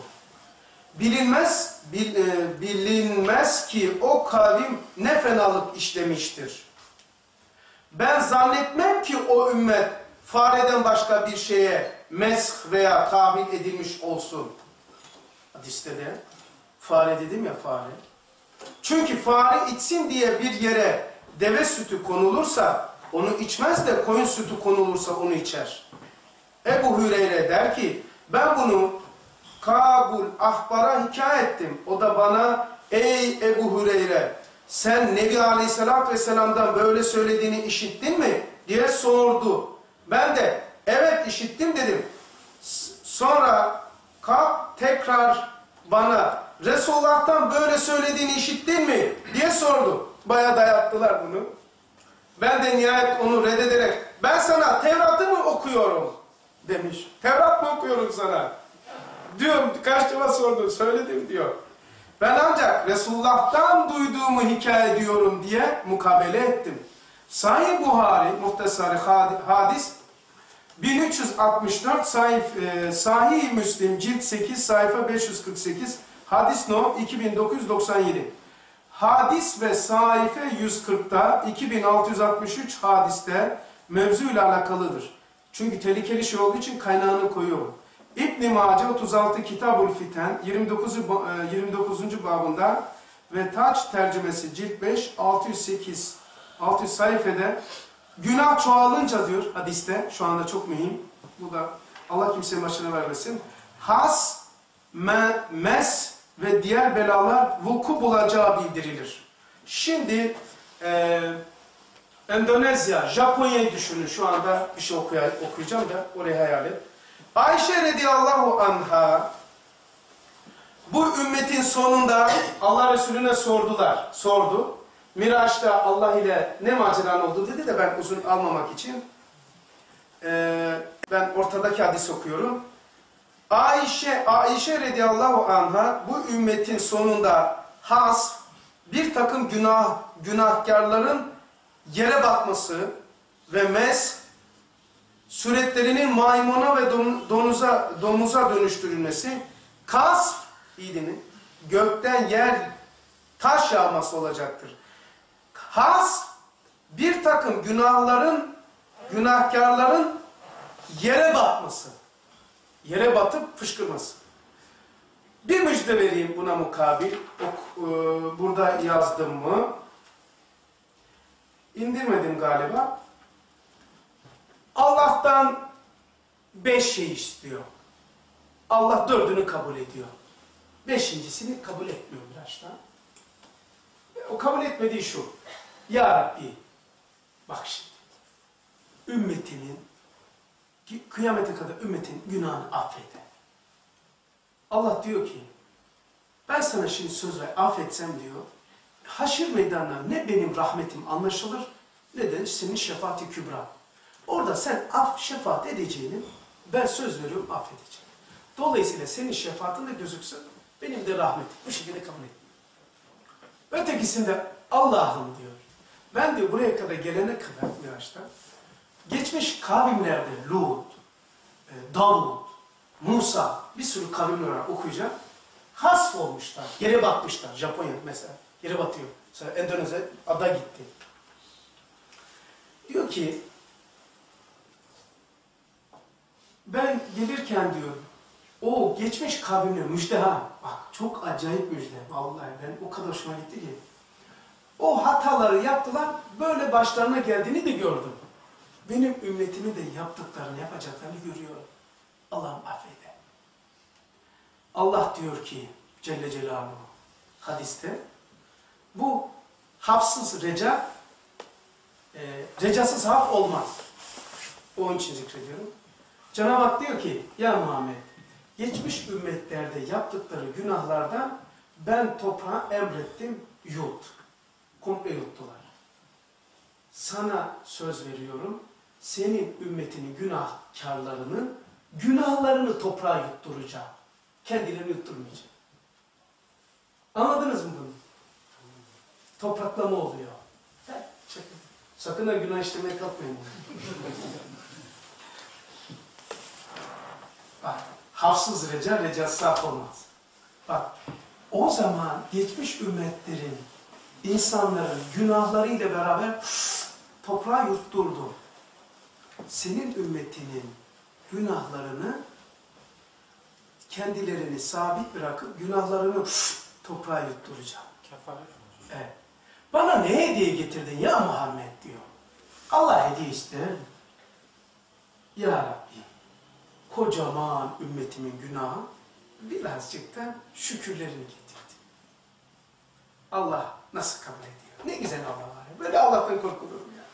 Bilinmez ki o kavim ne fenalık işlemiştir. Ben zannetmem ki o ümmet fareden başka bir şeye mesh veya tahvil edilmiş olsun. Hadiste de fare dedim ya, fare. Çünkü fare içsin diye bir yere deve sütü konulursa onu içmez de koyun sütü konulursa onu içer. Ebu Hüreyre der ki ben bunu Kabul Ahbar'a hikaye ettim. O da bana ey Ebu Hüreyre sen Nebi Aleyhisselatü Vesselam'dan böyle söylediğini işittin mi diye sordu. Ben de evet işittim dedim. Sonra Kab tekrar bana Resulullah'tan böyle söylediğini işittin mi diye sordu. Bayağı dayattılar bunu. Ben de nihayet onu reddederek ben sana Tevrat'ı mı okuyorum demiş. Tevrat mı okuyorum sana? Diyorum kaç defa sordu, söyledim diyor. Ben ancak Resulullah'tan duyduğumu hikaye ediyorum diye mukabele ettim. Sahih Buhari, muhtasarı hadis 1364, Sahih Müslim cilt 8 sayfa 548, hadis no 2997. Hadis ve sayfa 140'da 2663 hadiste mevzuyla alakalıdır. Çünkü tehlikeli şey olduğu için kaynağını koyuyorum. İbn-i Mace 36 Kitabul Fiten 29. babında ve Taç tercümesi cilt 5 608 sayfede günah çoğalınca diyor hadiste, şu anda çok mühim, bu da Allah kimsenin başına vermesin, has, mes ve diğer belalar vuku bulacağı bildirilir. Şimdi Endonezya, Japonya'yı düşünün, şu anda bir şey okuyacağım da orayı hayal et. Ayşe radıyallahu anha bu ümmetin sonunda Allah Resulüne sordu. Miraç'ta Allah ile ne maceran oldu dedi de ben uzun almamak için ben ortadaki hadis okuyorum. Ayşe radıyallahu anha bu ümmetin sonunda has, bir takım günahkarların yere batması ve suretlerinin maymuna ve domuza dönüştürülmesi, kasf, iyi dinleyin, gökten yer taş yağması olacaktır. Has, bir takım günahkarların yere batması, yere batıp fışkırması. Bir müjde vereyim buna mukabil. Burada yazdım mı? İndirmedim galiba. Allah'tan 5 şey istiyor. Allah 4'ünü kabul ediyor. 5.'sini kabul etmiyor biraz da. O kabul etmediği şu. Ya Rabbi, bak şimdi, ümmetinin, kıyamete kadar ümmetin günahını affede. Allah diyor ki, ben sana şimdi söz ver, affetsem diyor, haşir meydanına ne benim rahmetim anlaşılır, ne de senin şefaati kübra. Orada sen şefaat edeceğini, ben söz veriyorum, affedeceğim. Dolayısıyla senin şefaatin de gözüksün, benim de rahmetim. Bu şekilde kabul etmiyor. Ötekisinde Allah'ım diyor. Ben diyor buraya kadar gelene kadar Miraç'ta, geçmiş kavimlerde Lut, Davud, Musa, bir sürü kavimler olarak okuyacağım. Hasf olmuşlar, yere batmışlar. Japonya mesela, yere batıyor. Mesela Endonezya ada gitti. Diyor ki, ben gelirken diyor, o geçmiş kavimler müjde ha. Bak çok acayip müjde. Vallahi ben o kadar hoşuma gitti ki. O hataları yaptılar, böyle başlarına geldiğini de gördüm. Benim ümmetimi de yaptıklarını, yapacaklarını görüyorum. Allah'ım affede. Allah diyor ki Celle Celaluhu hadiste, bu hafsız reca, recasız haf olmaz. Onun için zikrediyorum. Cenab-ı Hak diyor ki, ya Muhammed, geçmiş ümmetlerde yaptıkları günahlardan ben toprağa emrettim, yut. Komple yuttular. Sana söz veriyorum, senin ümmetinin günahlarını toprağa yutturacağım. Kendilerini yutturmayacağım. Anladınız mı bunu? Topraklama oluyor. Sakın ha günah işlemeye kalkmayın. Bak, hafsız recasız haf olmaz. Bak, o zaman geçmiş ümmetlerin, insanların günahlarıyla beraber toprağa yutturdu. Senin ümmetinin günahlarını, kendilerini sabit bırakıp günahlarını toprağa yutturacağım. Evet. Bana ne hediye getirdin ya Muhammed diyor. Allah hediye ister. Ya Rabbi, kocaman ümmetimin günahı birazcık da şükürlerini getirdi. Allah nasıl kabul ediyor? Ne güzel Allah var ya. Böyle Allah'tan korkulur mu ya?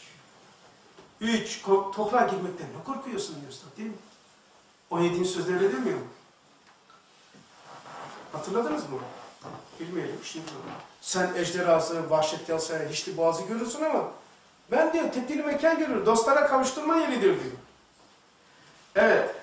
Toprağa girmekten ne korkuyorsun diyorsun değil mi? 17. sözleri demiyor mu? Hatırladınız mı? Bilmeyelim şimdi. Sen ejderhası, vahşet yalsa, hiçli boğazı görürsün ama ben diyor tepkili mekan görür, dostlara kavuşturma yeridir diyor. Evet.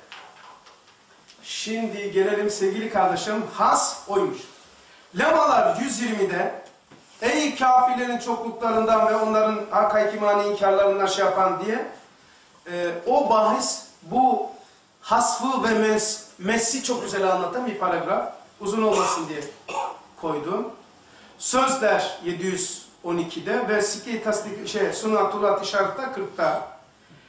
Şimdi gelelim sevgili kardeşim, has oymuş. Lemalar 120'de ey kafirlerin çokluklarından ve onların hak imani inkarlarından şey yapan diye o bahis bu hasfı ve messi çok güzel anlatan bir paragraf. Uzun olmasın diye koydum. Sözler 712'de ve Sikî tasdik Sunatulat işaretler 40'ta.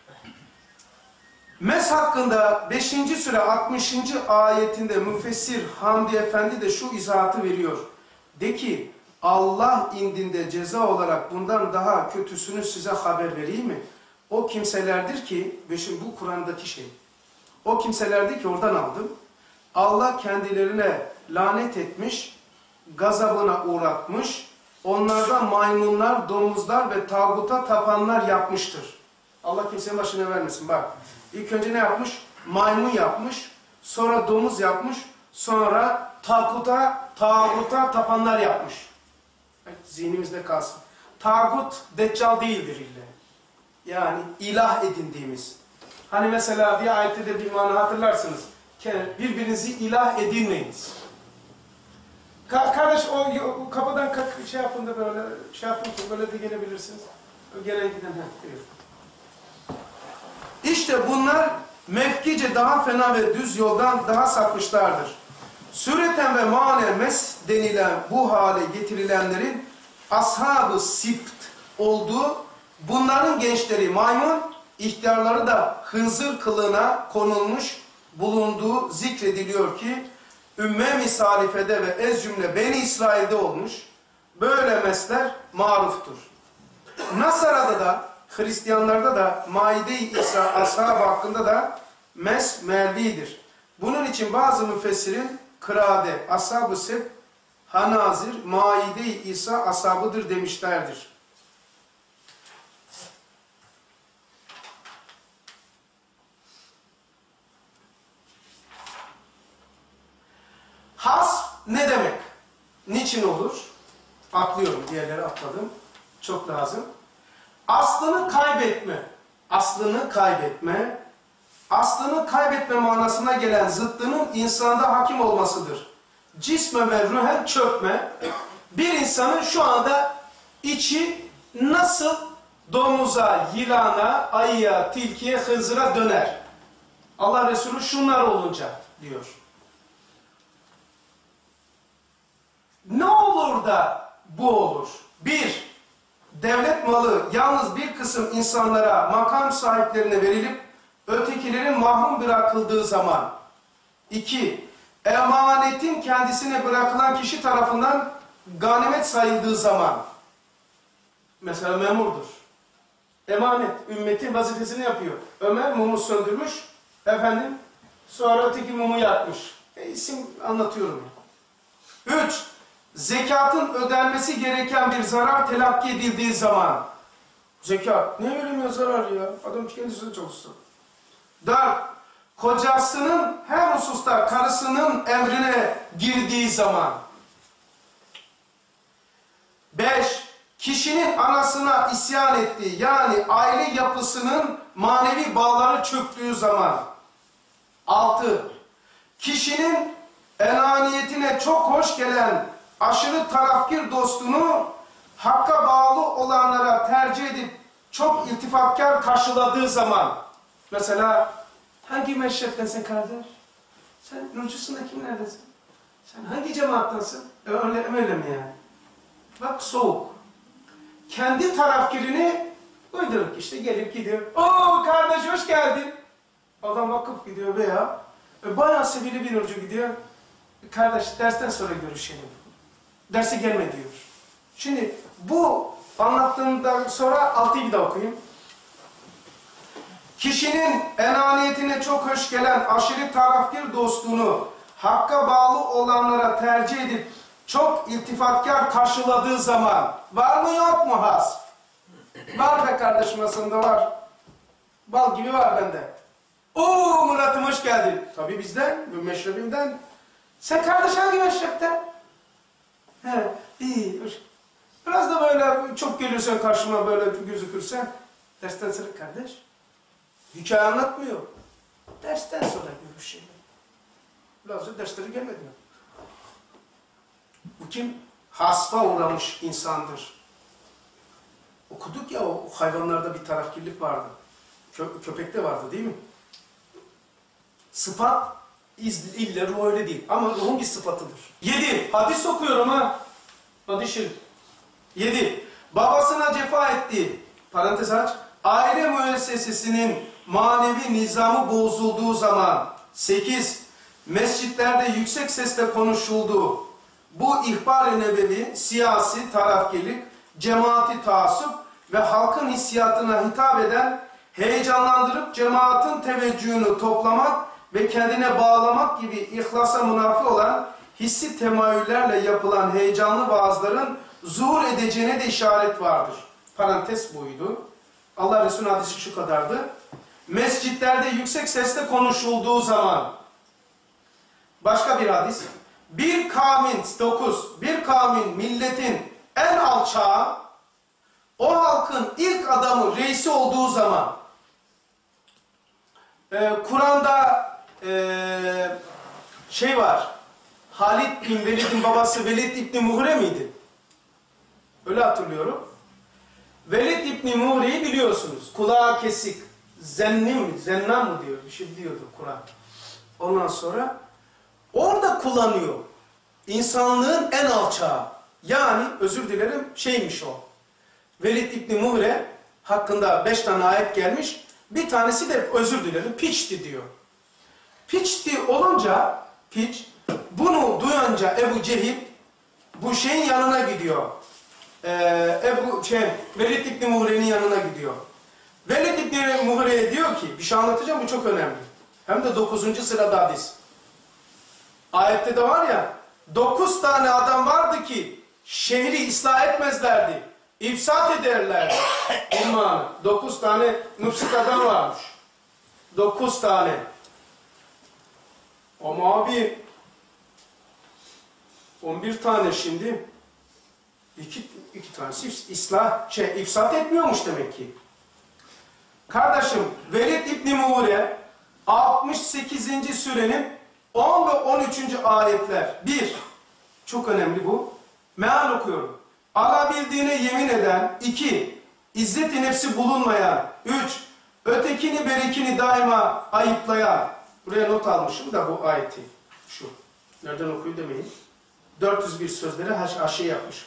Mes hakkında 5. süre 60. ayetinde müfessir Hamdi Efendi de şu izahatı veriyor. De ki Allah indinde ceza olarak bundan daha kötüsünü size haber vereyim mi? O kimselerdir ki, ve şimdi bu Kur'an'daki şey. O kimselerdir ki oradan aldım. Allah kendilerine lanet etmiş, gazabına uğratmış, onlardan maymunlar, domuzlar ve tağuta tapanlar yapmıştır. Allah kimsenin başına vermesin. Bak, ilk önce ne yapmış? Maymun yapmış, sonra domuz yapmış, sonra tağuta tapanlar yapmış. Zihnimizde kalsın. Tağut, deccal değildir illa. Yani ilah edindiğimiz. Hani mesela bir ayette de bir mana hatırlarsınız. Birbirinizi ilah edinmeyiniz. Kardeş o kapıdan şey yapın da böyle şey yapın ki böyle de gelebilirsiniz. Gelen giden buyur. İşte bunlar mevkice daha fena ve düz yoldan daha sapmışlardır. Sureten ve manen mes denilen bu hale getirilenlerin ashab-ı sibt olduğu, bunların gençleri maymun, ihtiyarları da hınzır kılığına konulmuş bulunduğu zikrediliyor ki Ümmem-i Salife'de ve ez cümle Beni İsrail'de olmuş. Böyle mesler maruftur. Nasara'da da, Hristiyanlarda da Maide-i İsa ashab hakkında da mes mervidir. Bunun için bazı müfessirin kırade, ashab-ı seb, hanazir, Maide-i İsa ashabıdır demişlerdir. Hasf ne demek? Niçin olur? Atlıyorum, diğerleri atladım. Çok lazım. Aslını kaybetme. Aslını kaybetme. Aslını kaybetme manasına gelen zıttının insanda hakim olmasıdır. Cisme ve ruhen çökme. Bir insanın şu anda içi nasıl domuza, yılana, ayıya, tilkiye, hınzıra döner. Allah Resulü şunlar olunca diyor. Ne olur da bu olur? Bir, devlet malı yalnız bir kısım insanlara, makam sahiplerine verilip ötekilerin mahrum bırakıldığı zaman. İki, emanetin kendisine bırakılan kişi tarafından ganimet sayıldığı zaman. Mesela memurdur. Emanet, ümmetin vazifesini yapıyor. Ömer mumu söndürmüş, efendim, sonra öteki mumu yakmış. İsim anlatıyorum. Üç, zekatın ödenmesi gereken bir zarar telakki edildiği zaman. Zekat, ne veremiyor zarar ya? Adam kendisi çalışsın. 4. Kocasının her hususta karısının emrine girdiği zaman. 5. Kişinin anasına isyan ettiği, yani aile yapısının manevi bağları çöktüğü zaman. 6. Kişinin enaniyetine çok hoş gelen aşırı tarafkir dostunu hakka bağlı olanlara tercih edip çok iltifatkar karşıladığı zaman. Mesela hangi meşreptensin kardeş? Sen Nurcusu'nda kimlerdesin? Sen hangi cemaattasın? Öyle mi yani? Bak soğuk. Kendi tarafkirini uyduruk işte gelip gidiyor. Oo kardeş hoş geldin. Adam vakıf gidiyor veya bayağı sevgili bir Nurcu gidiyor. Kardeş dersten sonra görüşelim. Derse gelme diyor. Şimdi bu anlattığımdan sonra 6'yı bir daha okuyayım. Kişinin enaniyetine çok hoş gelen aşırı tarafkir dostluğunu hakka bağlı olanlara tercih edip çok iltifatkar karşıladığı zaman var mı yok mu hasf? Var be kardeşim, aslında var. Bal gibi var bende. Oo Murat'ım hoş geldin. Tabii bizden, meşrebimden. Sen kardeş hangi meşrepten? He, iyi. Biraz da böyle çok gelirsen karşıma böyle gözükürsen dersten sonra kardeş. Hikaye anlatmıyor. Dersten sonra görüşelim. Birazcık dersleri gelmedi mi? Bu kim? Hasfa uğramış insandır. Okuduk ya o hayvanlarda bir tarafkirlik vardı. Köpekte vardı değil mi? Sıfat ille ruh öyle değil. Ama ruhun bir sıfatıdır. 7. Hadis okuyorum ha. Hadis-i şerif. 7. Babasına cefa etti. Parantez aç. Aile müessesesinin manevi nizamı bozulduğu zaman. 8. Mescitlerde yüksek sesle konuşulduğu. Bu ihbar-ı nebevi, siyasi tarafkirlik, cemaati taassup ve halkın hissiyatına hitap eden, heyecanlandırıp cemaatin teveccühünü toplamak ve kendine bağlamak gibi ihlasa münafi olan hissi temayüllerle yapılan heyecanlı vaazların zuhur edeceğine de işaret vardır. Parantez buydu. Allah Resulü hadisi şu kadardı. Mescitlerde yüksek sesle konuşulduğu zaman. Başka bir hadis. Bir kavmin, 9, bir kavmin, milletin en alçağı, o halkın ilk adamı, reisi olduğu zaman, Kur'an'da şey var, Halid bin Velid'in babası Velid İbni Muhre miydi? Öyle hatırlıyorum. Velid İbni Muhre'yi biliyorsunuz. Kulağı kesik. Zennam mı diyor? Bir şey diyordu Kur'an. Ondan sonra orada kullanıyor. İnsanlığın en alçağı. Yani özür dilerim şeymiş o. Velid İbni Muhre hakkında 5 tane ayet gelmiş. Bir tanesi de özür dilerim piçti diyor. Piçti olunca bunu duyunca Ebu Cehil bu şeyin yanına gidiyor. Velid İbni Muhre'nin yanına gidiyor. Velid İbni Muhre'ye diyor ki bir şey anlatacağım bu çok önemli. Hem de 9. sırada hadis. Ayette de var ya 9 tane adam vardı ki şehri ıslah etmezlerdi. İfsat ederlerdi. 9 tane müfsit adam varmış. 9 tane. Ama abi 11 tane şimdi iki tanesi ifsat etmiyormuş demek ki. Kardeşim Velid İbni Muhre 68. sürenin 10 ve 13. ayetler. 1. Çok önemli bu. Meal okuyorum. Alabildiğine yemin eden. 2. İzzet-i nefsi bulunmayan. 3. Ötekini berikini daima ayıplayan. Buraya not almışım da bu ayeti. Şu. Nereden okuyor demeyin. 401 sözleri haşiye yapmışım.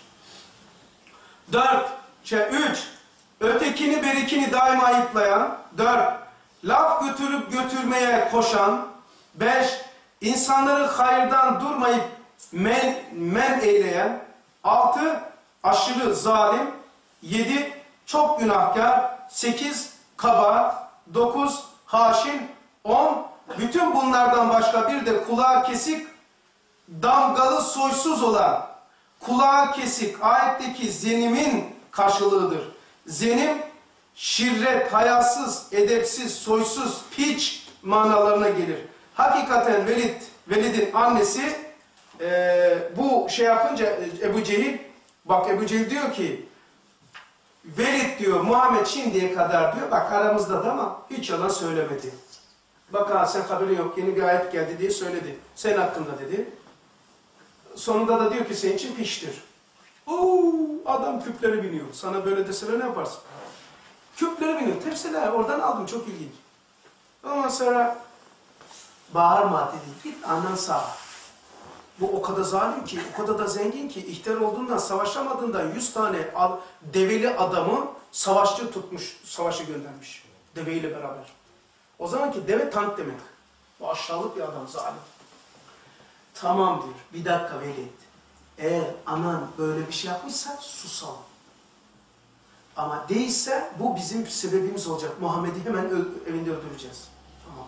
3. Ötekini berikini daima ayıplayan. 4. Laf götürüp götürmeye koşan. 5. İnsanları hayırdan durmayıp men eyleyen. 6. Aşırı zalim. 7. Çok günahkar. 8. Kaba. 9. Haşin. 10. Bütün bunlardan başka bir de kulağı kesik, damgalı soysuz olan, kulağı kesik ayetteki zenimin karşılığıdır. Zenim, şirret, hayasız, edepsiz, soysuz, piç manalarına gelir. Hakikaten Velid'in annesi bu şey yapınca Ebu Cehil, bak Ebu Cehil diyor ki, Velid diyor Muhammed şimdiye kadar diyor, bak aramızda da ama hiç yalan söylemedi. Bak sen haberin yok, yeni bir ayet geldi diye söyledi. Senin hakkında dedi. Sonunda da diyor ki senin için piştir. Adam küpleri biniyor. Sana böyle deseler ne yaparsın? Küpleri biniyor. Tepsiler oradan aldım, çok ilginç. Ondan sonra bağırma dedi. Git anan sağ. Bu o kadar zalim ki, o kadar da zengin ki, ihtiyar olduğundan, savaşamadığından 100 tane develi adamı savaşçı tutmuş, savaşı göndermiş. Deveyle beraber. O zamanki deve tank demek. O aşağılık bir adam, zalim. Tamam diyor. Bir dakika Velid. Eğer anan böyle bir şey yapmışsa susalım. Ama değilse bu bizim sebebimiz olacak. Muhammed'i hemen evinde öldüreceğiz. Tamam.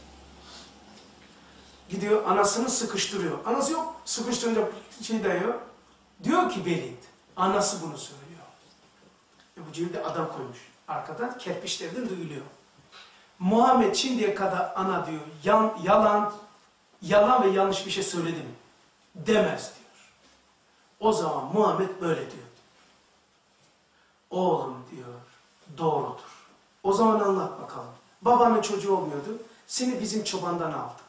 Gidiyor anasını sıkıştırıyor. Anası yok. Sıkıştırınca şey diyor. Diyor ki Velid. Anası bunu söylüyor. Bu cilde adam koymuş. Arkadan kerpiçlerden duyuluyor. Muhammed şimdiye kadar ana diyor yalan ve yanlış bir şey söyledi mi? Demez diyor. O zaman Muhammed böyle diyor. Oğlum diyor doğrudur. O zaman anlat bakalım. Babanın çocuğu olmuyordu. Seni bizim çobandan aldı.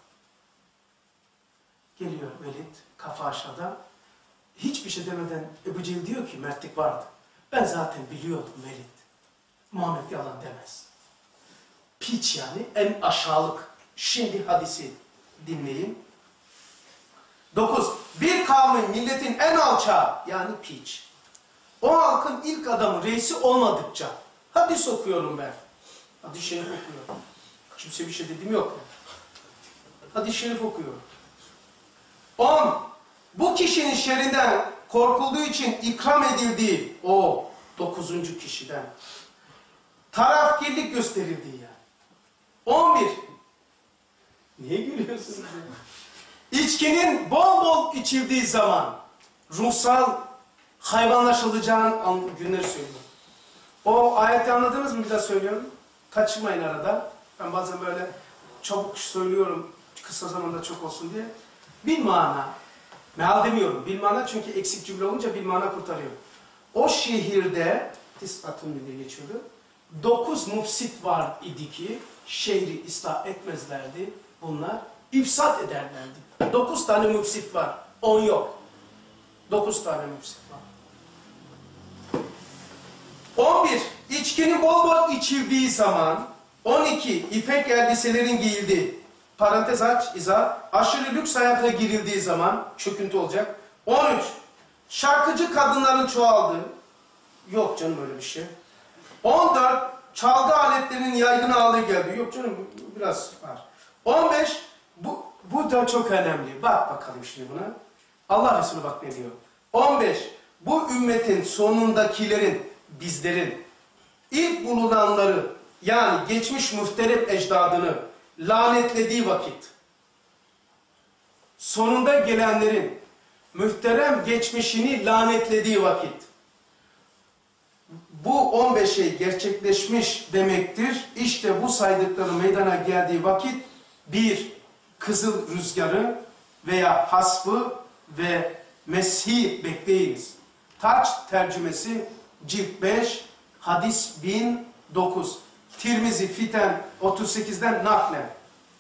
Geliyor Velid kafa aşağıda. Hiçbir şey demeden Ebu Cehil diyor ki mertlik vardı. Ben zaten biliyordum Velid. Muhammed yalan demez. Piç yani en aşağılık. Şimdi hadisi dinleyin. 9. Bir kavmin, milletin en alçağı yani piç. O halkın ilk adamı, reisi olmadıkça. Hadis okuyorum ben. Hadis-i şerif okuyorum. Kimse bir şey dediğim yok. Hadis-i şerif okuyorum. 10. Bu kişinin şerrinden korkulduğu için ikram edildiği o 9. kişiden tarafkirlik gösterildiği yani. 11. Niye gülüyorsunuz ya? İçkinin bol bol içildiği zaman ruhsal hayvanlaşılacağın günleri söylüyor. O ayeti anladınız mı? Bir daha söylüyorum. Kaçırmayın arada. Ben bazen böyle çabuk söylüyorum kısa zamanda çok olsun diye. Bil mana. Meal demiyorum. Bil mana çünkü eksik cümle olunca bil mana kurtarıyor. O şehirde Tis'atun diye geçiyordu. 9 mufsit var idi ki şehri ıslah etmezlerdi. Bunlar İfsat ederlerdi. 9 tane müfsit var. 10 yok. 9 tane müfsit var. 11. İçkini bol bol içildiği zaman. 12. İpek elbiselerin giyildiği. Parantez aç, izah. Aşırı lüks hayata girildiği zaman çöküntü olacak. 13. Şarkıcı kadınların çoğaldığı. Yok canım öyle bir şey. 14. Çalgı aletlerinin yaygın hale geldiği. Yok canım biraz var. 15. Bu da çok önemli. Bak bakalım şimdi buna. Allah Resulü bak ne diyor. 15. Bu ümmetin sonundakilerin, bizlerin, ilk bulunanları, yani geçmiş muhterem ecdadını lanetlediği vakit, sonunda gelenlerin muhterem geçmişini lanetlediği vakit, bu 15 şey gerçekleşmiş demektir. İşte bu saydıkları meydana geldiği vakit bir kızıl rüzgarı veya hasfı ve Mesih bekleyiniz. Taç tercümesi cilt 5, hadis 1009. Tirmizi Fiten 38'den naklen.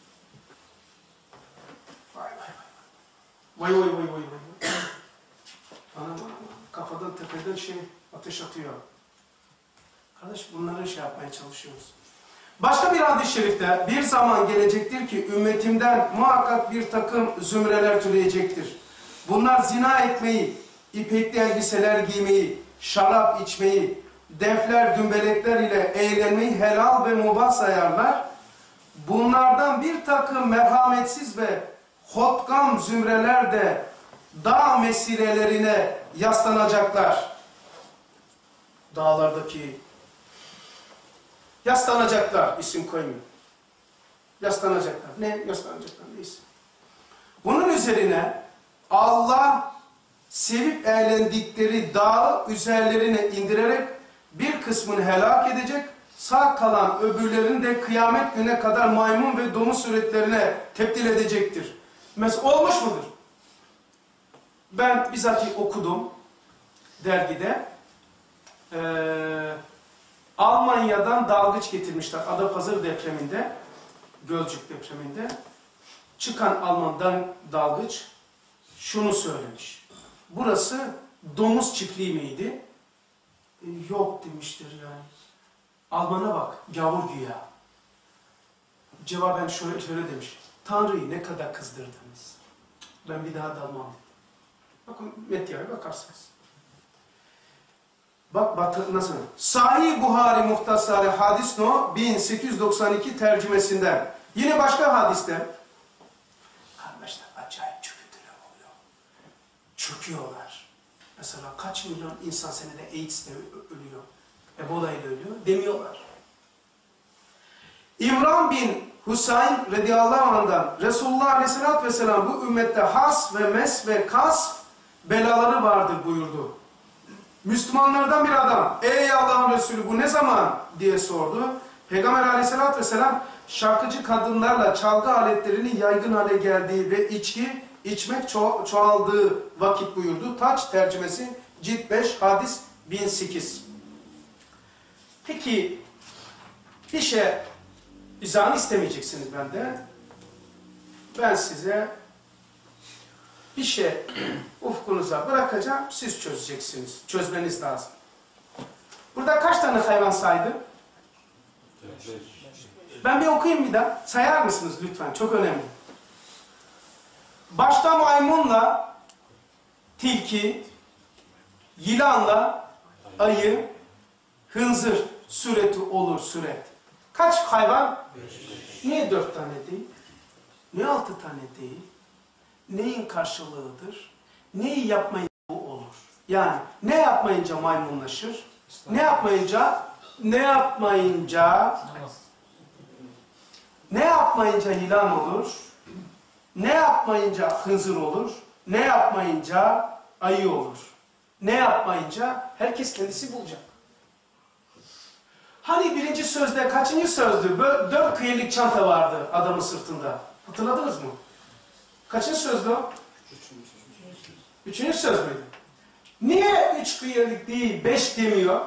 Vay vay vay vay vay. Ana kafadan tepeden ateş atıyor. Kardeş bunları yapmaya çalışıyoruz. Başka bir hadis-i şerifte bir zaman gelecektir ki ümmetimden muhakkak bir takım zümreler türeyecektir. Bunlar zina etmeyi, ipekli elbiseler giymeyi, şarap içmeyi, defler, dümbelekler ile eğlenmeyi helal ve mubah sayarlar. Bunlardan bir takım merhametsiz ve hotkam zümreler de dağ mesirelerine yaslanacaklar. Dağlardaki yaslanacaklar, isim koymuyor. Yaslanacaklar. Ne? Yaslanacaklar neyse. Bunun üzerine Allah sevip eğlendikleri dağı üzerlerine indirerek bir kısmını helak edecek, sağ kalan öbürlerini de kıyamet güne kadar maymun ve domuz suretlerine tebdil edecektir. Mesela olmuş mudur? Ben bizatihi okudum dergide. Almanya'dan dalgıç getirmişler Adapazarı depreminde, Gölcük depreminde. Çıkan Alman dalgıç şunu söylemiş. Burası domuz çiftliği miydi? Yok demiştir yani. Alman'a bak, gavur güya. Cevaben şöyle demiş. Tanrı'yı ne kadar kızdırdınız. Ben bir daha dalmam. Bakın medyaya bakarsınız. Bak nasıl? Sahih Buhari Muhtasarı Hadis No 1892 tercümesinden. Yine başka hadiste. Kardeşler acayip çöküntüler oluyor. Çöküyorlar. Mesela kaç milyon insan senede AIDS'le ölüyor. Ebola ile ölüyor demiyorlar. İmran bin Husayn radıyallahu anh'dan Resulullah aleyhissalatü vesselam bu ümmette has ve mes ve kasf belaları vardır buyurdu. Müslümanlardan bir adam, ey Allah'ın Resulü bu ne zaman diye sordu. Peygamber aleyhissalatü vesselam şarkıcı kadınlarla çalgı aletlerinin yaygın hale geldiği ve içmek çoğaldığı vakit buyurdu. Taç tercümesi cilt 5 hadis 1008. Peki bir şey izahını istemeyeceksiniz benden. Ben size bir şey ufkunuza bırakacağım, siz çözeceksiniz. Çözmeniz lazım. Burada kaç tane hayvan saydı? Ben bir okuyayım bir daha. Sayar mısınız lütfen? Çok önemli. Başta maymunla tilki, yılanla ayı, hınzır süreti olur süret. Kaç hayvan? Niye 4 tane değil? Niye 6 tane değil? Neyin karşılığıdır? Neyi yapmayınca bu olur? Yani ne yapmayınca maymunlaşır? Ne yapmayınca yılan olur? Ne yapmayınca hınzır olur? Ne yapmayınca ayı olur? Ne yapmayınca herkes kendisi bulacak. Hani birinci sözde kaçıncı sözdü? Böyle 4 kıyılık çanta vardı adamın sırtında. Hatırladınız mı? Kaçıncı sözdü o? Üçüncü söz müydü? Niye 3 kıyılık değil 5 demiyor?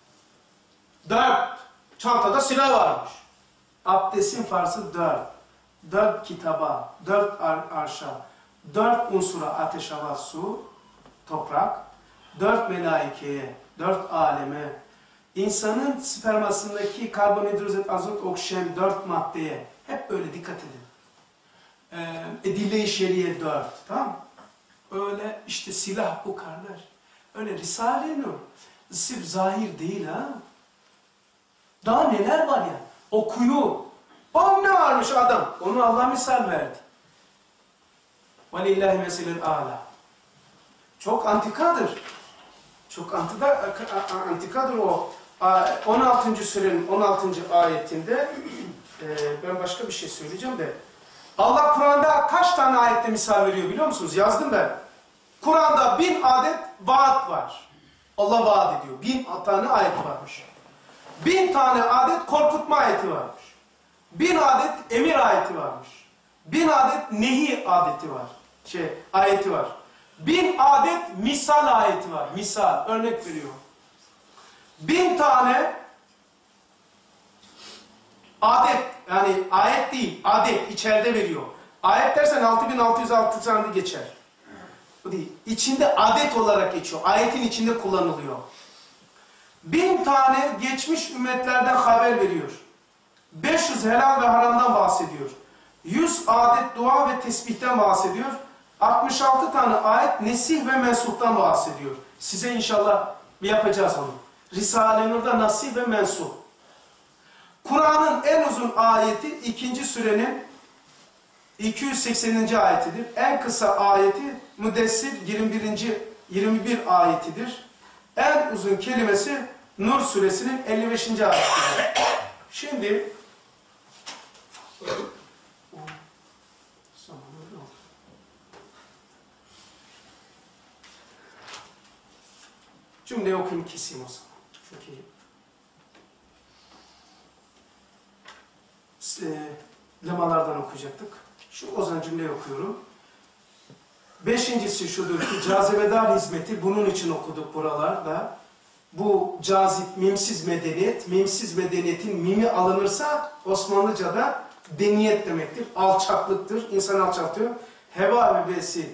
4. Çantada silah varmış. Abdestin farzı 4. 4 kitaba, 4 arşa, 4 unsura ateş, hava, su, toprak, 4 melaikeye, 4 aleme, insanın spermasındaki karbonhidrozit, azot, oksijen 4 maddeye, hep böyle dikkat edin. Edille-i şeriye 4, tamam mı? Öyle işte silah bu kardeş. Öyle Risale-i Nur, sırf zahir değil ha. Daha neler var ya? O kuyu. O ne varmış adam? Onu Allah misal verdi. وَلِلَّهِ مَسِلِ الْاَعْلَى. Çok antikadır. Çok antikadır o. 16. surenin 16. ayetinde ben başka bir şey söyleyeceğim de Allah Kur'an'da kaç tane ayette misal veriyor biliyor musunuz? Yazdım ben. Kur'an'da 1000 adet vaat var. Allah vaat ediyor. 1000 tane ayet varmış. 1000 tane adet korkutma ayeti varmış. 1000 adet emir ayeti varmış. 1000 adet nehi adeti var. Ayeti var. 1000 adet misal ayeti var. Misal, örnek veriyor. 1000 tane adet, yani ayet değil, adet içeride veriyor. Ayet dersen 6606 tane geçer. Bu değil. İçinde adet olarak geçiyor. Ayetin içinde kullanılıyor. 1000 tane geçmiş ümmetlerden haber veriyor. 500 helal ve haramdan bahsediyor. 100 adet dua ve tesbihten bahsediyor. 66 tane ayet nesih ve mensuptan bahsediyor. Size inşallah yapacağız onu. Risale-i Nur'da nasih ve mensup. Kur'an'ın en uzun ayeti 2. sürenin 280. ayetidir. En kısa ayeti Müddessir 21 ayetidir. En uzun kelimesi Nur suresinin 55. ayetidir. Şimdi cümleyi okuyayım, keseyim o zaman. Çünkü lemalardan okuyacaktık. O zaman cümleyi okuyorum. 5.'si şudur ki cazibedar hizmeti bunun için okuduk buralarda. Bu cazip, mimsiz medeniyet, mimsiz medeniyetin mimi alınırsa Osmanlıca'da deniyet demektir. Alçaklıktır, insan alçaltıyor. Heva hevesi,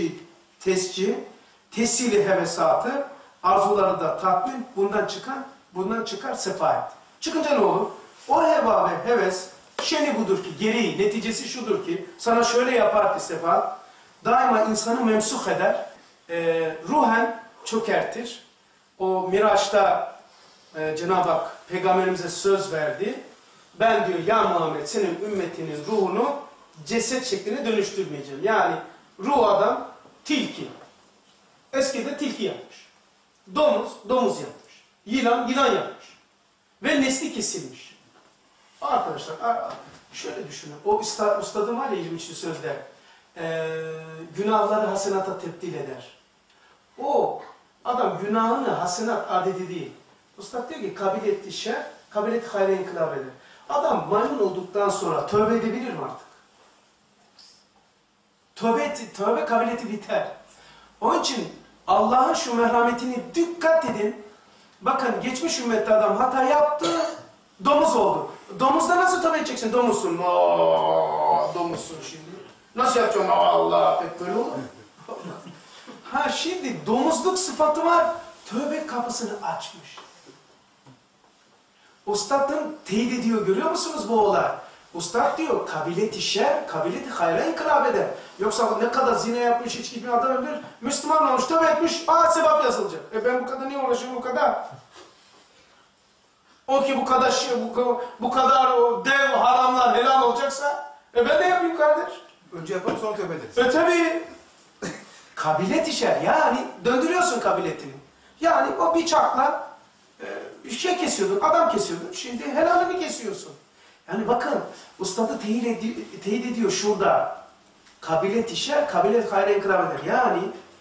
tesili hevesatı, arzuları da tatmin, bundan çıkar sefalet. Çıkınca ne olur? O heva ve heves, şeni budur ki, gereği, neticesi şudur ki, sana şöyle yapar ki sefalet, daima insanı memsuh eder, ruhen çökertir. O Miraç'ta Cenab-ı Hak Peygamberimize söz verdi. Ben diyor ya Muhammed senin ümmetinin ruhunu ceset şekline dönüştürmeyeceğim. Yani ruh adam tilki. Eskide tilki yapmış. Domuz yapmış. Yılan yapmış. Ve nesli kesilmiş. Arkadaşlar şöyle düşünün. O ustadım var ya 23. sözde. Günahları hasenata tebdil eder. O adam günahını hasenat adeti değil. Ustad diyor ki kabil etti şer, kabil etti hayra inkılap eder. Adam maymun olduktan sonra tövbe edebilir mi artık? Tövbe kabiliyeti biter. Onun için Allah'ın şu merhametini dikkat edin. Bakın geçmiş ümmette adam hata yaptı, domuz oldu. Domuzda nasıl tövbe edeceksin? Domuzsun. Domuzsun şimdi. Nasıl yapacaksın? Allah affet, böyle olur mu? Ha şimdi domuzluk sıfatı var. Tövbe kapısını açmış. Ustadın teyit ediyor, görüyor musunuz bu olay? Ustad diyor kabileti şer, kabileti hayra inkılap eder. Yoksa ne kadar zina yapmış, içki bir adam öldür, Müslüman olmuş, tövbe etmiş, sevap yazılacak. Ben bu kadar niye uğraşıyorum bu kadar? O ki bu kadar o dev haramlar helal olacaksa, ben de yapayım kardeş. Önce yapalım sonra tövbe ederiz. Tabii. Kabilet işer. Yani döndürüyorsun kabiletini. Yani o bıçakla kesiyordun, adam kesiyordun. Şimdi helalini kesiyorsun. Yani bakın, ustadı teyit ediyor şurada. Kabilet işer, kabilet hayra inkılap eder. Yani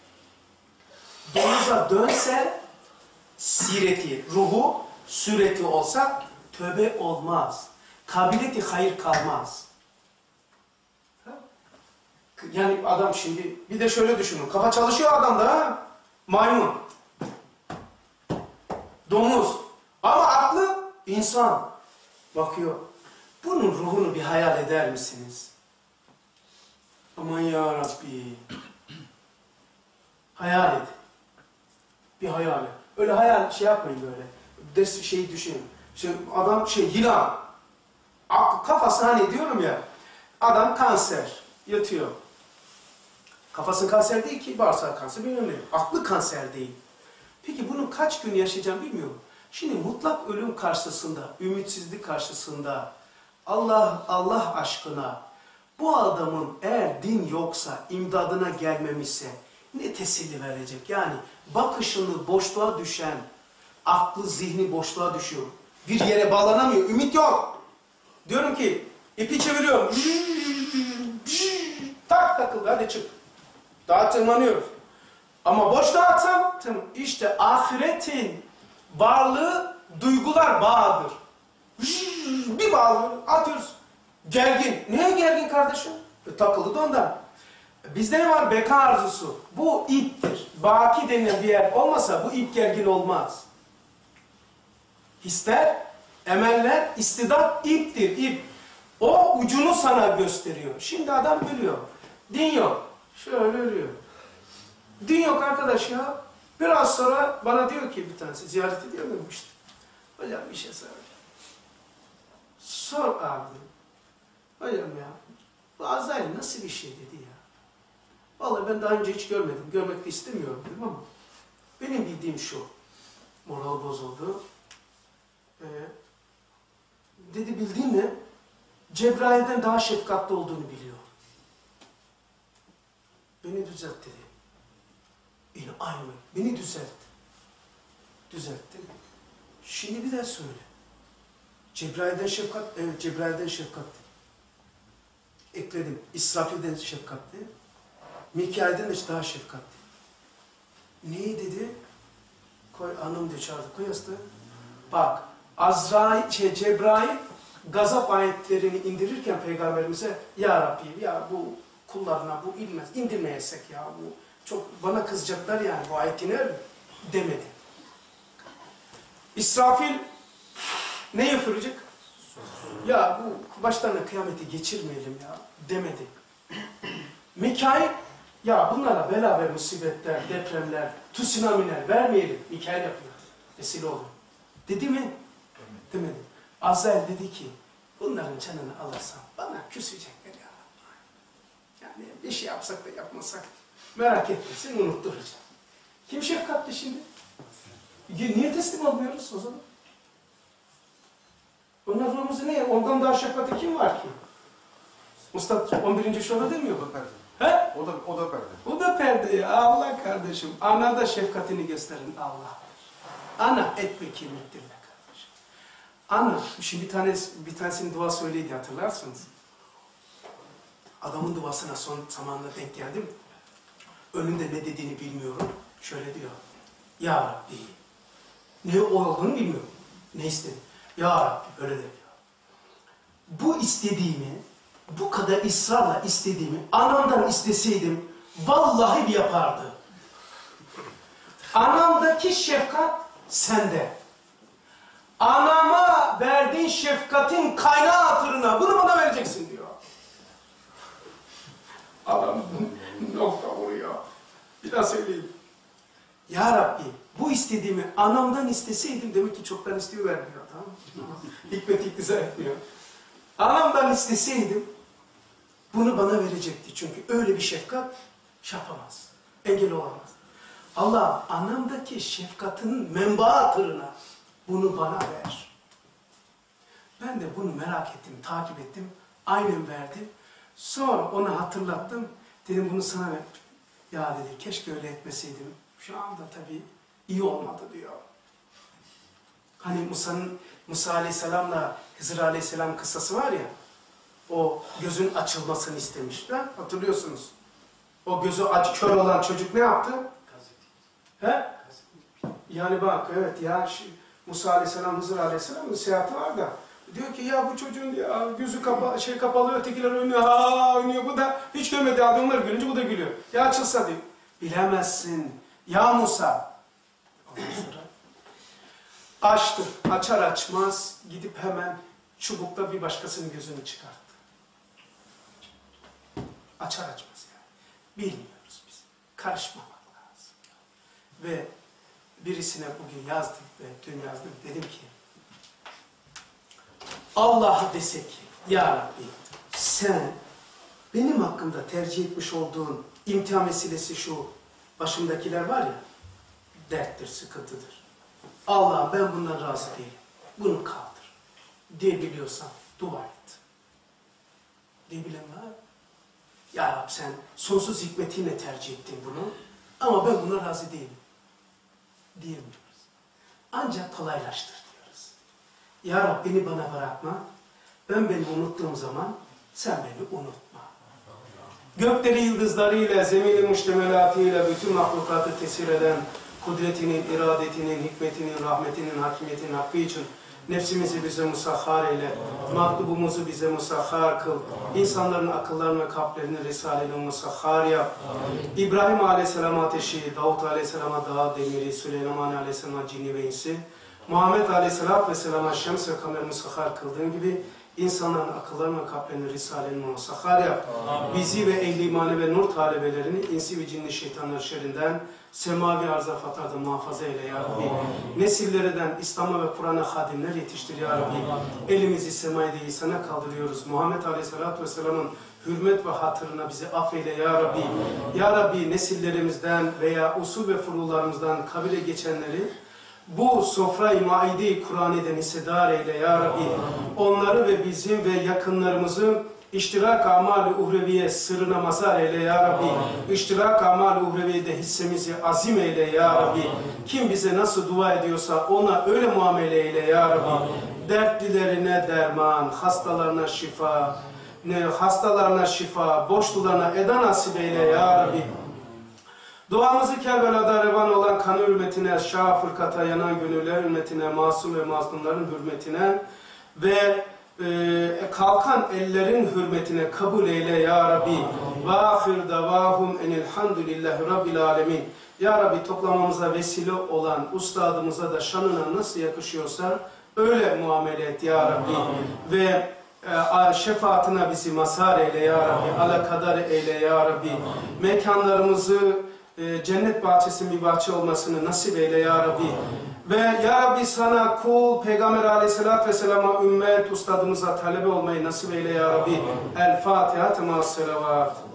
domuza dönse sireti, ruhu, süreti olsa tövbe olmaz. Kabiliyeti hayır kalmaz. Yani adam şimdi, bir de şöyle düşünün, kafa çalışıyor adamda ha, maymun, domuz, ama aklı insan bakıyor. Bunun ruhunu bir hayal eder misiniz? Aman ya Rabbi. Hayal et. Bir hayal et. Öyle hayal şey yapmayın böyle. Ders şeyi düşünün. Adam yılan. Kafası hani diyorum ya. Adam kanser. Yatıyor. Kafası kanser değil ki. Bağırsak kanser bilmem ne. Aklı kanser değil. Peki bunun kaç gün yaşayacağını bilmiyorum. Şimdi mutlak ölüm karşısında, ümitsizlik karşısında, Allah aşkına bu adamın eğer din yoksa, imdadına gelmemişse ne teselli verecek? Yani bakışını boşluğa düşen, aklı zihni boşluğa düşüyor. Bir yere bağlanamıyor, ümit yok. Diyorum ki ipi çeviriyorum. Tak takıldı, hadi çık. Daha tırmanıyoruz. Ama boşluğa atsam, işte ahiretin varlığı duygular bağıdır. Bir bağlı atıyoruz. Gergin. Niye gergin kardeşim? Takıldı da ondan. Bizde ne var? Beka arzusu. Bu iptir. Baki denilen bir yer olmasa bu ip gergin olmaz. Hisler, emeller, istidat iptir. İp. O ucunu sana gösteriyor. Şimdi adam ölüyor. Din yok. Şöyle ölüyor. Din yok arkadaş ya. Biraz sonra bana diyor ki bir tanesi ziyaret ediyor muyum işte. Hocam bir şey soracağım. Sor abi. Hocam ya. Bu Azrail nasıl bir şey dedi ya. Vallahi ben daha önce hiç görmedim. Görmek de istemiyorum dedim ama benim bildiğim şu. Moral bozuldu. Dedi bildiğin ne? Cebrail'den daha şefkatli olduğunu biliyor. Beni düzelt dedi. Yine aynı. Beni düzelt. Düzeltti. Şimdi bir daha söyle. Cebrail'den şefkat, evet Cebrail'den şefkatli. Ekledim. İsrafil'den şefkatli. Mikail'den de daha şefkatli. Neyi dedi? Koy anam diye çağırdı. Koy yastığı. Bak. Cebrail gazap ayetlerini indirirken peygamberimize ya Rabbi ya bu kullarına bu indirmeyesek ya bu çok bana kızacaklar yani bu ayet iner mi? Demedi. İsrafil ne üfürecek? Ya bu başlarına kıyameti geçirmeyelim ya demedi. Mikail ya bunlara bela ve musibetler, depremler, tsunamiler vermeyelim. Mikail yapıyor. Vesile oldu. Dedi mi? Demedi. Azrail dedi ki bunların canını alırsam bana küsecekler ya. Yani bir şey yapsak da yapmasak merak etme seni unutturacağım. Kim şefkatli şimdi? Niye teslim olmuyoruz o zaman? Onun ruhumuzu ne? Ondan daha şefkatli kim var ki? Usta 11. şurada demiyor mu? He? O da perde. O da perde ya. Allah kardeşim. Ana da şefkatini gösterin Allah'tır. Ana et ve kemiktir be kardeşim. Ana, şimdi bir tanesinin dua söyleydi hatırlarsınız. Adamın duasına son zamanla denk geldim. Önünde ne dediğini bilmiyorum. Şöyle diyor. Ya Rabbi. Ne olduğunu bilmiyorum. Ne istedi? Ya Rabbi böyle de diyor. Bu istediğimi, bu kadar ısrarla istediğimi anamdan isteseydim vallahi bir yapardı. Anamdaki şefkat sende. Anama verdiğin şefkatin kaynağı hatırına bunu bana vereceksin diyor. Adam nokta vuruyor. Bir daha söyleyeyim. Ya Rabbi bu istediğimi anamdan isteseydim demek ki çoktan istiyor vermiyor. Tamam mı? Hikmet iktiza etmiyor. Anamdan isteseydim bunu bana verecekti. Çünkü öyle bir şefkat yapamaz. Engel olamaz. Allah anamdaki şefkatinin menbaı hatırına bunu bana ver. Ben de bunu merak ettim, takip ettim. Aynen verdi. Sonra ona hatırlattım. Dedim bunu sana ver. Ya dedi keşke öyle etmeseydim. Şu anda tabii iyi olmadı diyor. Hani Musa Aleyhisselam'la Hızır Aleyhisselam kıssası var ya. O gözün açılmasını istemişler. Hatırlıyorsunuz. O gözü kör olan çocuk ne yaptı? He? Yani bak evet ya Musa Aleyhisselam, Hızır Aleyhisselam'ın seyahati var da diyor ki ya bu çocuğun ya, gözü kapalı ötekiler oynuyor. Ha oynuyor bu da hiç görmedi abi onlar gülünce bu da gülüyor. Ya açılsa diyor. Bilemezsin. Ya Musa. Açtı. Açar açmaz gidip hemen çubukla bir başkasının gözünü çıkarttı. Açar açmaz yani. Bilmiyoruz biz. Karışmamak lazım. Ve birisine bugün yazdım ve dün yazdım. Dedim ki Allah'a desek ki ya Rabbi sen benim hakkımda tercih etmiş olduğun imtihan vesilesi şu başımdakiler var ya, derttir, sıkıntıdır. Allah'ım ben bundan razı değilim. Bunu kaldır. Diyebiliyorsan dua et. Diyebilen var. Ya Rabbi sen sonsuz hikmetinle tercih ettin bunu. Ama ben buna razı değilim. Diyemiyoruz. Ancak kolaylaştır diyoruz. Ya Rabbi beni bana bırakma. Ben beni unuttuğum zaman sen beni unutma. Gökleri yıldızlarıyla, zemini müştemelatıyla bütün mahlukatı tesir eden kudretinin, iradetinin, hikmetinin, rahmetinin, hakimiyetinin hakkı için nefsimizi bize musahhar eyle, matlubumuzu bize musahhar kıl, insanların akıllarını ve kalplerini Risale-i musahhar yap. İbrahim Aleyhisselam ateşi, Davut Aleyhisselam'a dağ demiri, Süleyman Aleyhisselam'a cinni ve insi, Muhammed Aleyhisselatü Vesselam'a şems ve kamer musahhar kıldığın gibi insanların akıllarını ve kalplerini Risale-i musahhar yap. Bizi ve ehli imani ve nur talebelerini insi ve cinni şeytanlar şerrinden semavi arzafatlardan muhafaza eyle ya Rabbi. Nesillerden İslam'a ve Kur'an'a hadimler yetiştir ya Rabbi. Elimizi semaya değil sana kaldırıyoruz. Muhammed Aleyhisselatü Vesselam'ın hürmet ve hatırına bizi affeyle ya Rabbi. Ya Rabbi nesillerimizden veya usul ve furularımızdan kabile geçenleri bu sofra-i maide-i Kur'an'den hissedar eyle ya Rabbi. Onları ve bizim ve yakınlarımızı İştirak amal-i uhreviye sırrına mazhar eyle ya Rabbi. İştirak amal-i uhreviyede hissemizi azim eyle ya Rabbi. Kim bize nasıl dua ediyorsa ona öyle muamele eyle ya Rabbi. Dertlilerine derman, hastalarına şifa, borçlularına eda nasip eyle ya Rabbi. Duamızı Kerbela'da revan olan kanı hürmetine, Şah fırkata yanan gönüller hürmetine, masum ve mazlumların hürmetine ve kalkan ellerin hürmetine kabul eyle ya Rabbi. Ve ahir davahum enelhamdülillahi rabbil alemin. Ya Rabbi toplamamıza vesile olan ustadımıza da şanına nasıl yakışıyorsa öyle muamele et ya Rabbi. Ve şefaatine bizi mazhar eyle ya Rabbi. Ala kadar eyle ya Rabbi. Mekanlarımızı cennet bahçesi bir bahçe olmasını nasip eyle ya Rabbi. Ve ya Rabbi sana kul, Peygamber Aleyhisselatü Vesselam'a ümmet, ustadımıza talebe olmayı nasip eyle ya Rabbi. El Fatiha temas selavat.